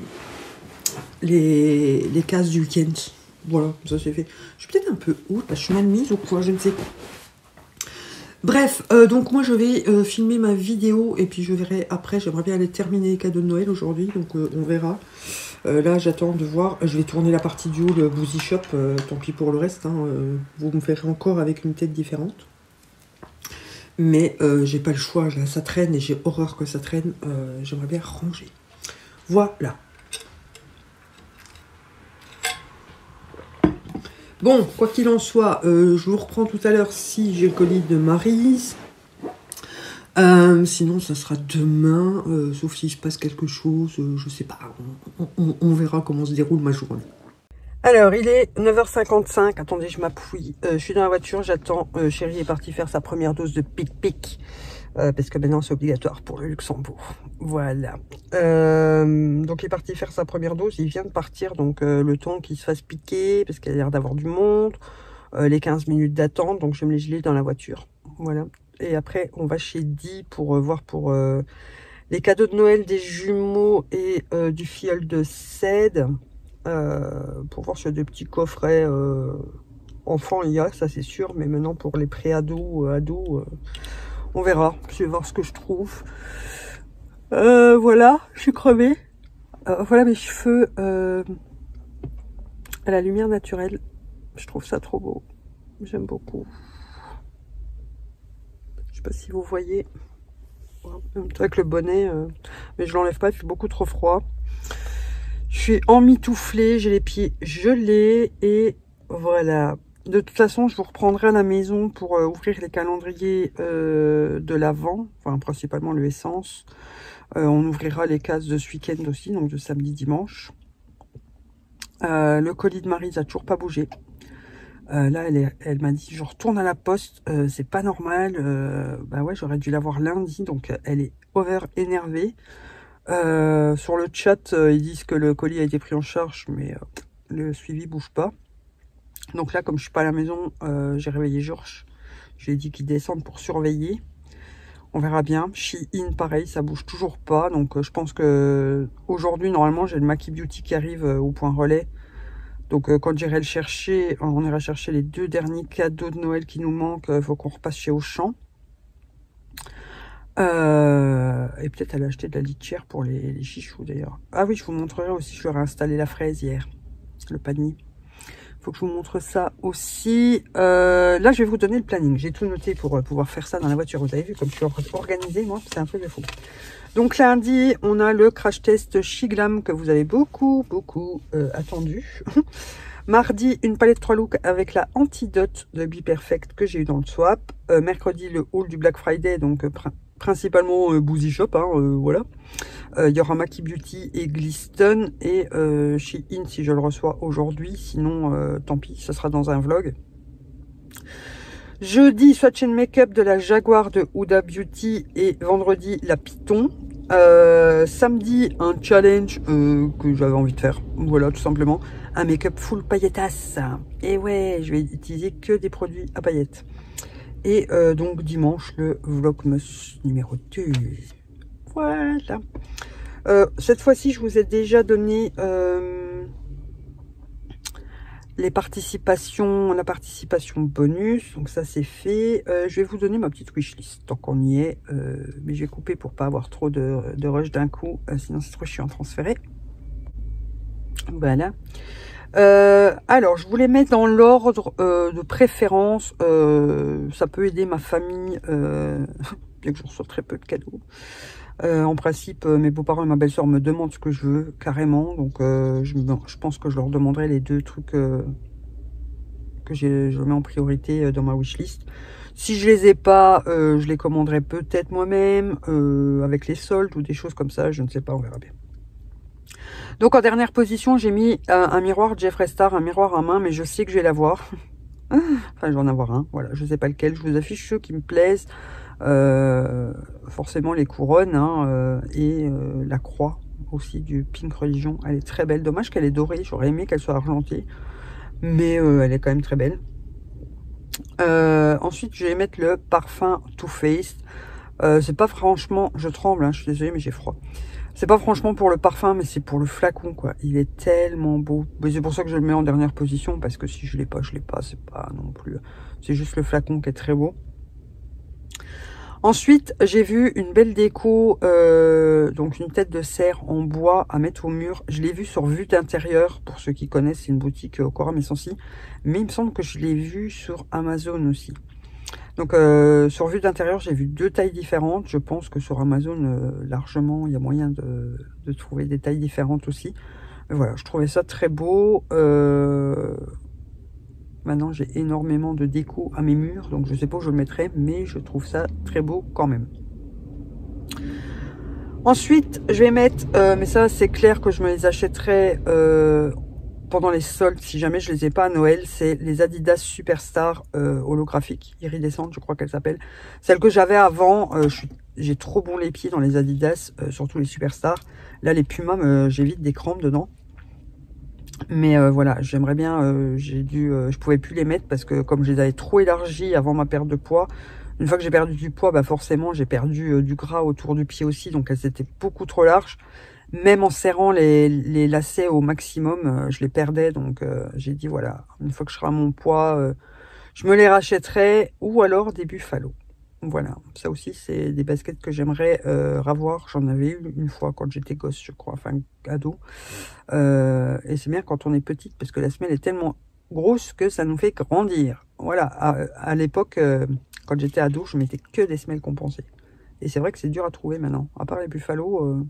les, les cases du week-end. Voilà, ça c'est fait. Je suis peut-être un peu haute, je suis mal mise ou quoi, je ne sais pas. Bref, euh, donc moi je vais euh, filmer ma vidéo et puis je verrai après, j'aimerais bien aller terminer les cadeaux de Noël aujourd'hui, donc euh, on verra. Euh, là j'attends de voir, je vais tourner la partie du haut, le Boozy Shop, euh, tant pis pour le reste, hein, euh, vous me verrez encore avec une tête différente. Mais euh, j'ai pas le choix, là ça traîne et j'ai horreur que ça traîne, euh, j'aimerais bien ranger. Voilà. Bon, quoi qu'il en soit, euh, je vous reprends tout à l'heure si j'ai le colis de Maryse. Euh, sinon, ça sera demain, euh, sauf s'il se passe quelque chose, euh, je sais pas. On, on, on verra comment se déroule ma journée. Alors, il est neuf heures cinquante-cinq. Attendez, je m'appuie. Euh, je suis dans la voiture, j'attends. Euh, Chérie est partie faire sa première dose de pic-pic. Euh, parce que maintenant, c'est obligatoire pour le Luxembourg. Voilà. Euh, donc, il est parti faire sa première dose. Il vient de partir. Donc, euh, le temps qu'il se fasse piquer, parce qu'il a l'air d'avoir du monde. Euh, les quinze minutes d'attente. Donc, je vais me les geler dans la voiture. Voilà. Et après, on va chez Di pour euh, voir pour euh, les cadeaux de Noël des jumeaux et euh, du filleul de Cède. Euh, pour voir sur des petits coffrets euh, enfants, il y a, ça c'est sûr. Mais maintenant, pour les pré-ados, euh, ados, euh, on verra. Je vais voir ce que je trouve. Euh, voilà, je suis crevée. Euh, voilà mes cheveux euh, à la lumière naturelle. Je trouve ça trop beau. J'aime beaucoup. Je sais pas si vous voyez. Avec le bonnet, euh, mais je l'enlève pas, il fait beaucoup trop froid. Je suis emmitouflée, j'ai les pieds gelés et voilà. De toute façon, je vous reprendrai à la maison pour euh, ouvrir les calendriers euh, de l'Avent, enfin principalement le Essence. Euh, on ouvrira les cases de ce week-end aussi, donc de samedi, dimanche. Euh, le colis de Maryse a toujours pas bougé. Euh, là, elle, est, elle m'a dit, je retourne à la poste, euh, c'est pas normal. Euh, bah ouais, j'aurais dû l'avoir lundi, donc elle est over énervée. Euh, sur le chat, euh, ils disent que le colis a été pris en charge, mais euh, le suivi bouge pas. Donc là, comme je suis pas à la maison, euh, j'ai réveillé Georges. Je lui ai dit qu'il descende pour surveiller. On verra bien. Shein, pareil, ça bouge toujours pas. Donc euh, je pense que aujourd'hui, normalement, j'ai le Maki Beauty qui arrive euh, au point relais. Donc euh, quand j'irai le chercher, on ira chercher les deux derniers cadeaux de Noël qui nous manquent. Il faut qu'on repasse chez Auchan. Euh, et peut-être aller acheter de la litière pour les, les chichous d'ailleurs. Ah oui, je vous montrerai aussi, je leur ai installé la fraise hier. Le panier. Faut que je vous montre ça aussi. Euh, là, je vais vous donner le planning. J'ai tout noté pour euh, pouvoir faire ça dans la voiture. Vous avez vu comme je suis organisée, moi, c'est un peu de fou. Donc lundi, on a le crash test Shiglam que vous avez beaucoup, beaucoup euh, attendu. Mardi, une palette trois looks avec la Antidote de Be Perfect que j'ai eu dans le swap. Euh, mercredi, le haul du Black Friday, donc euh, pr principalement euh, Boozy Shop, hein, euh, voilà. Il euh, y aura Maki Beauty et Gliston et euh, Shein si je le reçois aujourd'hui. Sinon, euh, tant pis, ça sera dans un vlog. Jeudi, Swatch and Makeup de la Jaguar de Huda Beauty et vendredi, la Python. Euh, samedi, un challenge euh, que j'avais envie de faire. Voilà, tout simplement. Un make-up full paillettasse. Et ouais, je vais utiliser que des produits à paillettes. Et euh, donc, dimanche, le Vlogmas numéro deux. Voilà. Euh, cette fois-ci, je vous ai déjà donné euh, les participations, la participation bonus. Donc ça, c'est fait. Euh, je vais vous donner ma petite wishlist tant qu'on y est. Euh, mais je vais couper pour pas avoir trop de, de rush d'un coup. Euh, sinon, c'est trop chiant à transférer. Voilà. Euh, alors, je voulais mettre dans l'ordre euh, de préférence. Euh, ça peut aider ma famille, euh, bien que je reçois très peu de cadeaux. Euh, en principe, euh, mes beaux-parents et ma belle-sœur me demandent ce que je veux, carrément. Donc, euh, je, je pense que je leur demanderai les deux trucs euh, que je mets en priorité euh, dans ma wishlist. Si je les ai pas, euh, je les commanderai peut-être moi-même, euh, avec les soldes ou des choses comme ça. Je ne sais pas, on verra bien. Donc, en dernière position, j'ai mis un, un miroir Jeffree Star, un miroir à main, mais je sais que je vais l'avoir. Enfin, je vais en avoir un. Voilà, je ne sais pas lequel. Je vous affiche ceux qui me plaisent. Euh, forcément les couronnes hein, euh, et euh, la croix aussi du Pink Religion. Elle est très belle. Dommage qu'elle est dorée. J'aurais aimé qu'elle soit argentée. Mais euh, elle est quand même très belle. Euh, ensuite, je vais mettre le parfum Too Faced. Euh, c'est pas franchement... Je tremble, hein, je suis désolée, mais j'ai froid. C'est pas franchement pour le parfum, mais c'est pour le flacon, quoi. Il est tellement beau. C'est pour ça que je le mets en dernière position, parce que si je l'ai pas, je l'ai pas. C'est pas non plus... C'est juste le flacon qui est très beau. Ensuite, j'ai vu une belle déco, euh, donc une tête de cerf en bois à mettre au mur. Je l'ai vu sur Vue d'intérieur, pour ceux qui connaissent, c'est une boutique au Cora Messancy. Mais il me semble que je l'ai vu sur Amazon aussi. Donc euh, sur Vue d'intérieur, j'ai vu deux tailles différentes. Je pense que sur Amazon, euh, largement, il y a moyen de, de trouver des tailles différentes aussi. Mais voilà, je trouvais ça très beau. Euh... Maintenant, j'ai énormément de déco à mes murs, donc je sais pas où je le mettrai, mais je trouve ça très beau quand même. Ensuite, je vais mettre, euh, mais ça c'est clair que je me les achèterai euh, pendant les soldes, si jamais je les ai pas à Noël, c'est les Adidas Superstar euh, holographiques, iridescentes, je crois qu'elles s'appellent. Celles que j'avais avant, euh, j'ai trop bon les pieds dans les Adidas, euh, surtout les Superstars. Là, les Puma, j'évite des crampes dedans. Mais euh, voilà, j'aimerais bien, euh, j'ai dû, euh, je pouvais plus les mettre parce que comme je les avais trop élargis avant ma perte de poids, une fois que j'ai perdu du poids, bah forcément j'ai perdu euh, du gras autour du pied aussi, donc elles étaient beaucoup trop larges. Même en serrant les, les lacets au maximum, euh, je les perdais, donc euh, j'ai dit voilà, une fois que je serai à mon poids, euh, je me les rachèterai, ou alors des Buffalo. Voilà, ça aussi c'est des baskets que j'aimerais euh, revoir. J'en avais eu une fois quand j'étais gosse, je crois, enfin ado. Euh, et c'est bien quand on est petite parce que la semelle est tellement grosse que ça nous fait grandir. Voilà, à, à l'époque, euh, quand j'étais ado, je mettais que des semelles compensées. Et c'est vrai que c'est dur à trouver maintenant, à part les Buffalo. Euh...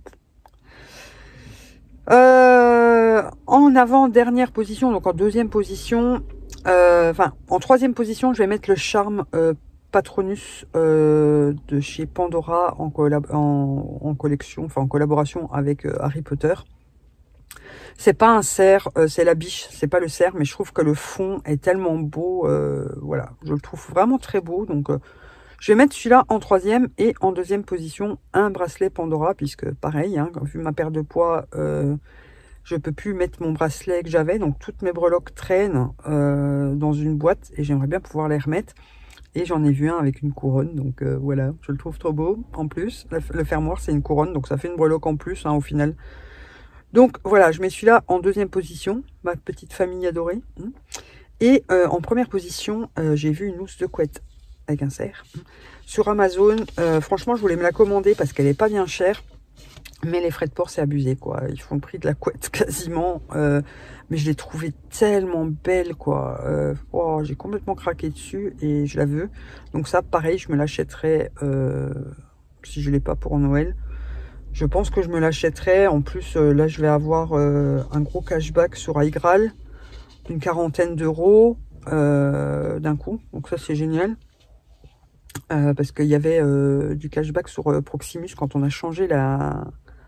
Euh, en avant-dernière position, donc en deuxième position, euh, enfin en troisième position, je vais mettre le Charme euh, Patronus euh, de chez Pandora en, en, en collection, enfin en collaboration avec euh, Harry Potter. C'est pas un cerf, euh, c'est la biche, c'est pas le cerf, mais je trouve que le fond est tellement beau, euh, voilà, je le trouve vraiment très beau. Donc euh, je vais mettre celui-là en troisième et en deuxième position un bracelet Pandora, puisque pareil, hein, vu ma perte de poids, euh, je peux plus mettre mon bracelet que j'avais, donc toutes mes breloques traînent euh, dans une boîte et j'aimerais bien pouvoir les remettre. Et j'en ai vu un avec une couronne, donc euh, voilà, je le trouve trop beau. En plus, le fermoir c'est une couronne, donc ça fait une breloque en plus hein, au final. Donc voilà, je mets celui-là en deuxième position, ma petite famille adorée. Et euh, en première position, euh, j'ai vu une housse de couette avec un cerf sur Amazon. Euh, franchement, je voulais me la commander parce qu'elle n'est pas bien chère. Mais les frais de port, c'est abusé, quoi. Ils font le prix de la couette quasiment. Euh, mais je l'ai trouvée tellement belle, quoi. Euh, oh, j'ai complètement craqué dessus et je la veux. Donc ça, pareil, je me l'achèterai euh, si je ne l'ai pas pour Noël. Je pense que je me l'achèterai. En plus, euh, là, je vais avoir euh, un gros cashback sur iGraal. Une quarantaine d'euros euh, d'un coup. Donc ça, c'est génial. Euh, parce qu'il y avait euh, du cashback sur euh, Proximus quand on a changé la...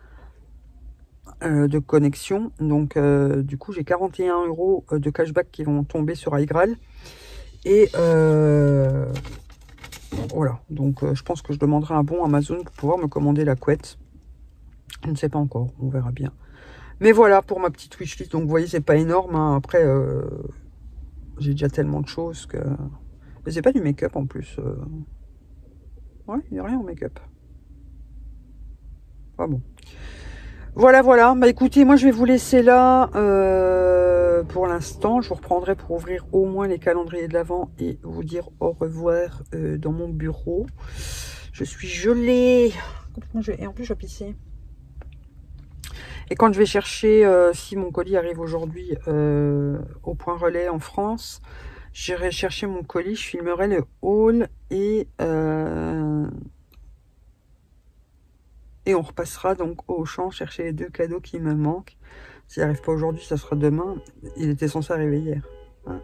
de connexion, donc euh, du coup j'ai quarante et un euros de cashback qui vont tomber sur iGraal et euh, voilà, donc euh, je pense que je demanderai un bon Amazon pour pouvoir me commander la couette. Je ne sais pas encore, on verra bien, mais voilà pour ma petite wishlist. Donc vous voyez, c'est pas énorme hein. Après euh, j'ai déjà tellement de choses que, mais c'est pas du make-up en plus. euh... Ouais, il n'y a rien en make-up. Ah bon. Voilà, voilà. Bah écoutez, moi je vais vous laisser là euh, pour l'instant. Je vous reprendrai pour ouvrir au moins les calendriers de l'Avent et vous dire au revoir euh, dans mon bureau. Je suis gelée. Complètement gelée. Et en plus, je vais pisser. Et quand je vais chercher, euh, si mon colis arrive aujourd'hui euh, au point relais en France, j'irai chercher mon colis, je filmerai le haul et... Euh, Et on repassera donc au champ chercher les deux cadeaux qui me manquent. S'il n'arrive pas aujourd'hui, ça sera demain. Il était censé arriver hier. Hein,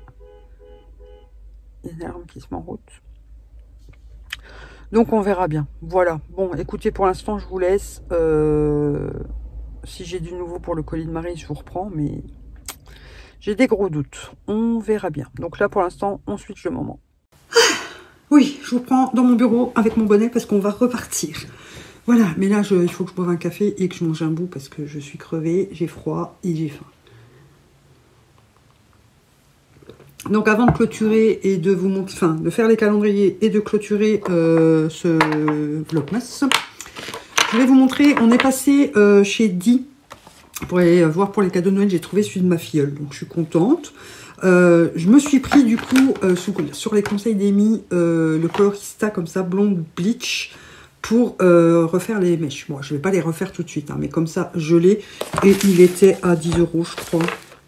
une arme qui se met en route. Donc on verra bien. Voilà. Bon, écoutez, pour l'instant, je vous laisse. Euh, si j'ai du nouveau pour le colis de Marie, je vous reprends. Mais j'ai des gros doutes. On verra bien. Donc là, pour l'instant, on switch le moment. Oui, je vous prends dans mon bureau avec mon bonnet parce qu'on va repartir. Voilà, mais là, je, il faut que je boive un café et que je mange un bout parce que je suis crevée, j'ai froid et j'ai faim. Donc avant de clôturer et de vous montrer, enfin, de faire les calendriers et de clôturer euh, ce vlogmas, je vais vous montrer, on est passé euh, chez Di pour aller voir pour les cadeaux de Noël, j'ai trouvé celui de ma filleule, donc je suis contente. Euh, je me suis pris du coup, euh, sous, sur les conseils d'Amy, euh, le colorista comme ça, blonde bleach, pour euh, refaire les mèches. Bon, je ne vais pas les refaire tout de suite, hein, mais comme ça, je l'ai. Et il était à dix euros, je crois.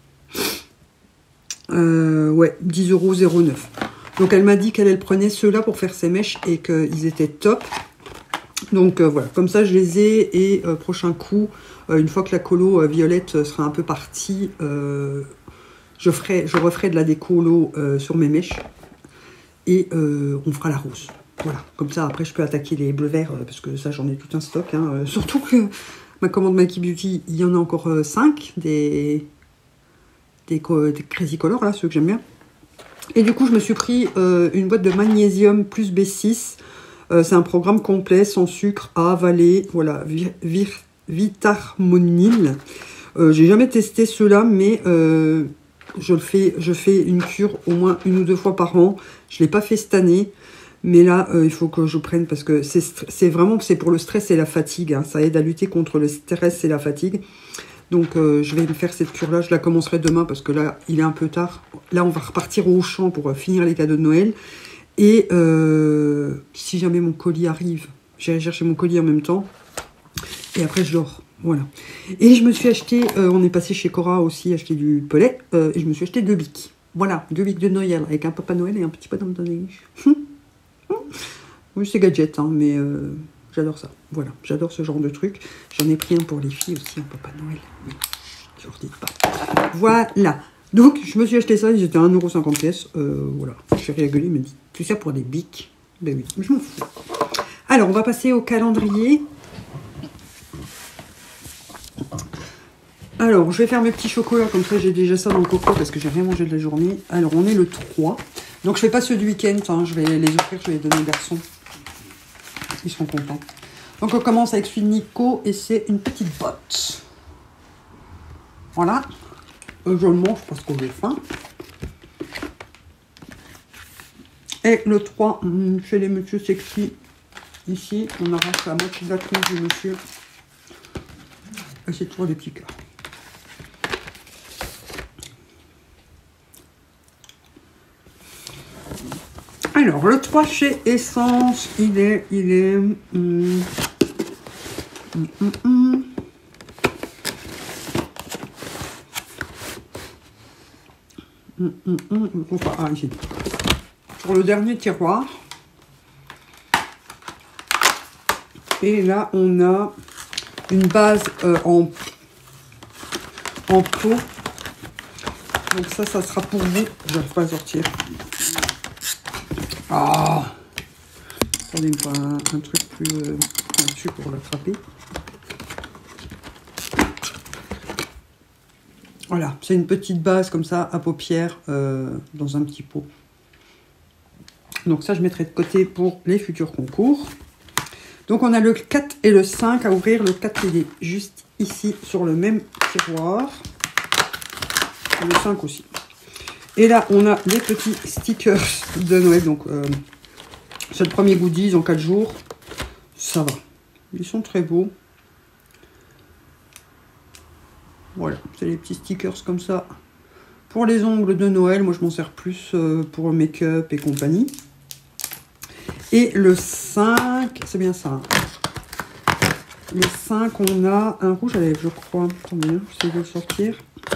Euh, ouais, dix euros zéro neuf. Donc, elle m'a dit qu'elle elle prenait ceux-là pour faire ses mèches et qu'ils étaient top. Donc, euh, voilà, comme ça, je les ai. Et euh, prochain coup, euh, une fois que la colo euh, violette sera un peu partie, euh, je, ferai, je referai de la décolo euh, sur mes mèches. Et euh, on fera la rose. Voilà, comme ça, après, je peux attaquer les bleus verts, euh, parce que ça, j'en ai tout un stock. Hein. Euh, surtout que ma commande Mikey Beauty, il y en a encore euh, cinq, des, des, des Crazy Color, là, ceux que j'aime bien. Et du coup, je me suis pris euh, une boîte de magnésium plus B six. Euh, C'est un programme complet, sans sucre, à avaler. Voilà, vir, vir, Vitarmonil. Euh, J'ai jamais testé ceux-là, mais euh, je, le fais, je fais une cure au moins une ou deux fois par an. Je ne l'ai pas fait cette année. Mais là, euh, il faut que je prenne parce que c'est vraiment c'est pour le stress et la fatigue. Hein. Ça aide à lutter contre le stress et la fatigue. Donc, euh, je vais me faire cette cure-là. Je la commencerai demain parce que là, il est un peu tard. Là, on va repartir au champ pour euh, finir les cadeaux de Noël. Et euh, si jamais mon colis arrive, j'irai chercher mon colis en même temps. Et après, je dors. Voilà. Et je me suis acheté, euh, on est passé chez Cora aussi, acheter du pellet. Euh, et je me suis acheté deux bics. Voilà, deux bics de Noël avec un Papa Noël et un petit bonhomme de neige. Oui, c'est gadget, hein, mais euh, j'adore ça. Voilà, j'adore ce genre de truc. J'en ai pris un pour les filles aussi, un Papa Noël. Mais je ne vous dis pas. Voilà. Donc, je me suis acheté ça, ils étaient à un euro cinquante pièces. Euh, voilà. Je suis rigoler, il m'a dit, tu sais, pour des bics. Ben oui, je m'en fous. Alors, on va passer au calendrier. Alors, je vais faire mes petits chocolats, comme ça j'ai déjà ça dans le coco parce que j'ai rien mangé de la journée. Alors, on est le trois. Donc, je fais pas ceux du week-end, hein, je vais les offrir, je vais les donner aux garçons. Ils seront contents. Donc, on commence avec celui de Nico et c'est une petite botte. Voilà. Euh, je le mange parce que j'ai faim. Et le trois, chez les Monsieur Sexy. Ici, on arrache la moitié de la tronche du monsieur. Et c'est toujours des petits cœurs. Alors, le trois chez Essence, il est, il est, hum, hum, hum, hum. Hum, hum, hum. Ah, ici. Sur le dernier tiroir. Et là, on a une base euh, en, en pot. Donc ça, ça sera pour vous. Je n'arrive pas à sortir. Ah, attendez, un, un truc plus euh, pointu pour l'attraper. Voilà, c'est une petite base comme ça à paupières euh, dans un petit pot. Donc ça, je mettrai de côté pour les futurs concours. Donc on a le quatre et le cinq à ouvrir. Le quatre, il est juste ici sur le même tiroir. Et le cinq aussi. Et là, on a les petits stickers de Noël. Donc, euh, c'est le premier goodies en quatre jours. Ça va. Ils sont très beaux. Voilà, c'est les petits stickers comme ça. Pour les ongles de Noël, moi je m'en sers plus euh, pour le make-up et compagnie. Et le cinq, c'est bien ça. Le cinq, on a un rouge à lèvres, je crois. Attendez, j'essaie de le sortir.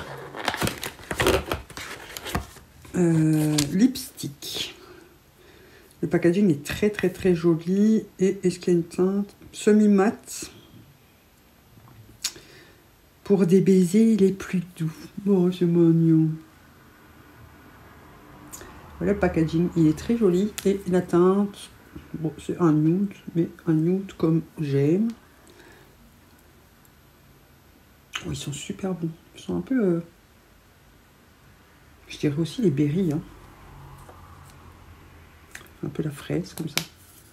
Euh, lipstick. Le packaging est très très très joli. Et est-ce qu'il y a une teinte semi-mat pour des baisers les plus doux. Oh, c'est mignon. Voilà le packaging, il est très joli. Et la teinte, bon, c'est un nude, mais un nude comme j'aime. Oh, ils sont super bons. Ils sont un peu... Euh... Je dirais aussi les berries. Hein. un peu la fraise, comme ça.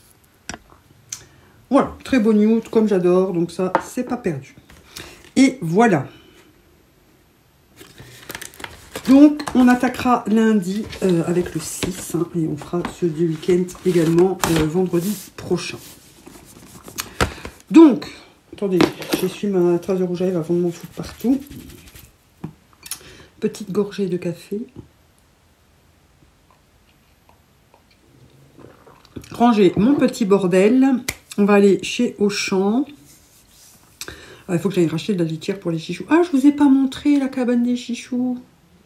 Voilà, très beau nude, comme j'adore, donc ça, c'est pas perdu. Et voilà. Donc, on attaquera lundi euh, avec le six, hein, et on fera ceux du week-end également euh, vendredi prochain. Donc, attendez, j'essuie ma trace de rouge à lèvres avant de m'en foutre partout. Petite gorgée de café. Ranger mon petit bordel. On va aller chez Auchan. Il faut que j'aille racheter de la litière pour les chichous. Ah, je vous ai pas montré la cabane des chichous.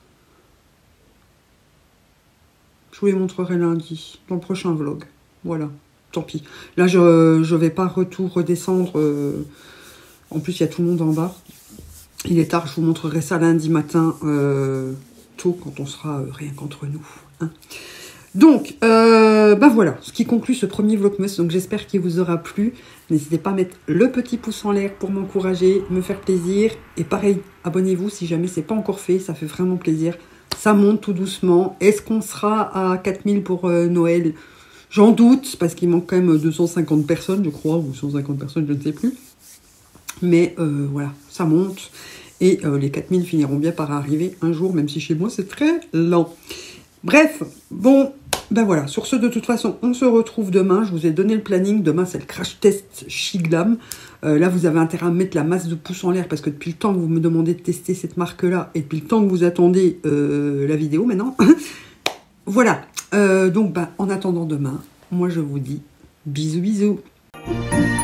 Je vous les montrerai lundi, dans le prochain vlog. Voilà, tant pis. Là, je ne vais pas retour redescendre. Euh, en plus, il y a tout le monde en bas. Il est tard, je vous montrerai ça lundi matin, euh, tôt, quand on sera euh, rien qu'entre nous. Hein. Donc, euh, ben voilà, ce qui conclut ce premier Vlogmas. Donc, j'espère qu'il vous aura plu. N'hésitez pas à mettre le petit pouce en l'air pour m'encourager, me faire plaisir. Et pareil, abonnez-vous si jamais c'est pas encore fait, ça fait vraiment plaisir. Ça monte tout doucement. Est-ce qu'on sera à quatre mille pour euh, Noël? J'en doute, parce qu'il manque quand même deux cent cinquante personnes, je crois, ou cent cinquante personnes, je ne sais plus. Mais euh, voilà, ça monte. Et euh, les quatre mille finiront bien par arriver un jour, même si chez moi, c'est très lent. Bref, bon, ben voilà. Sur ce, de toute façon, on se retrouve demain. Je vous ai donné le planning. Demain, c'est le crash test Shiglam. Euh, là, vous avez intérêt à mettre la masse de pouces en l'air parce que depuis le temps que vous me demandez de tester cette marque-là et depuis le temps que vous attendez euh, la vidéo maintenant, voilà. Euh, donc, ben, en attendant demain, moi, je vous dis bisous, bisous.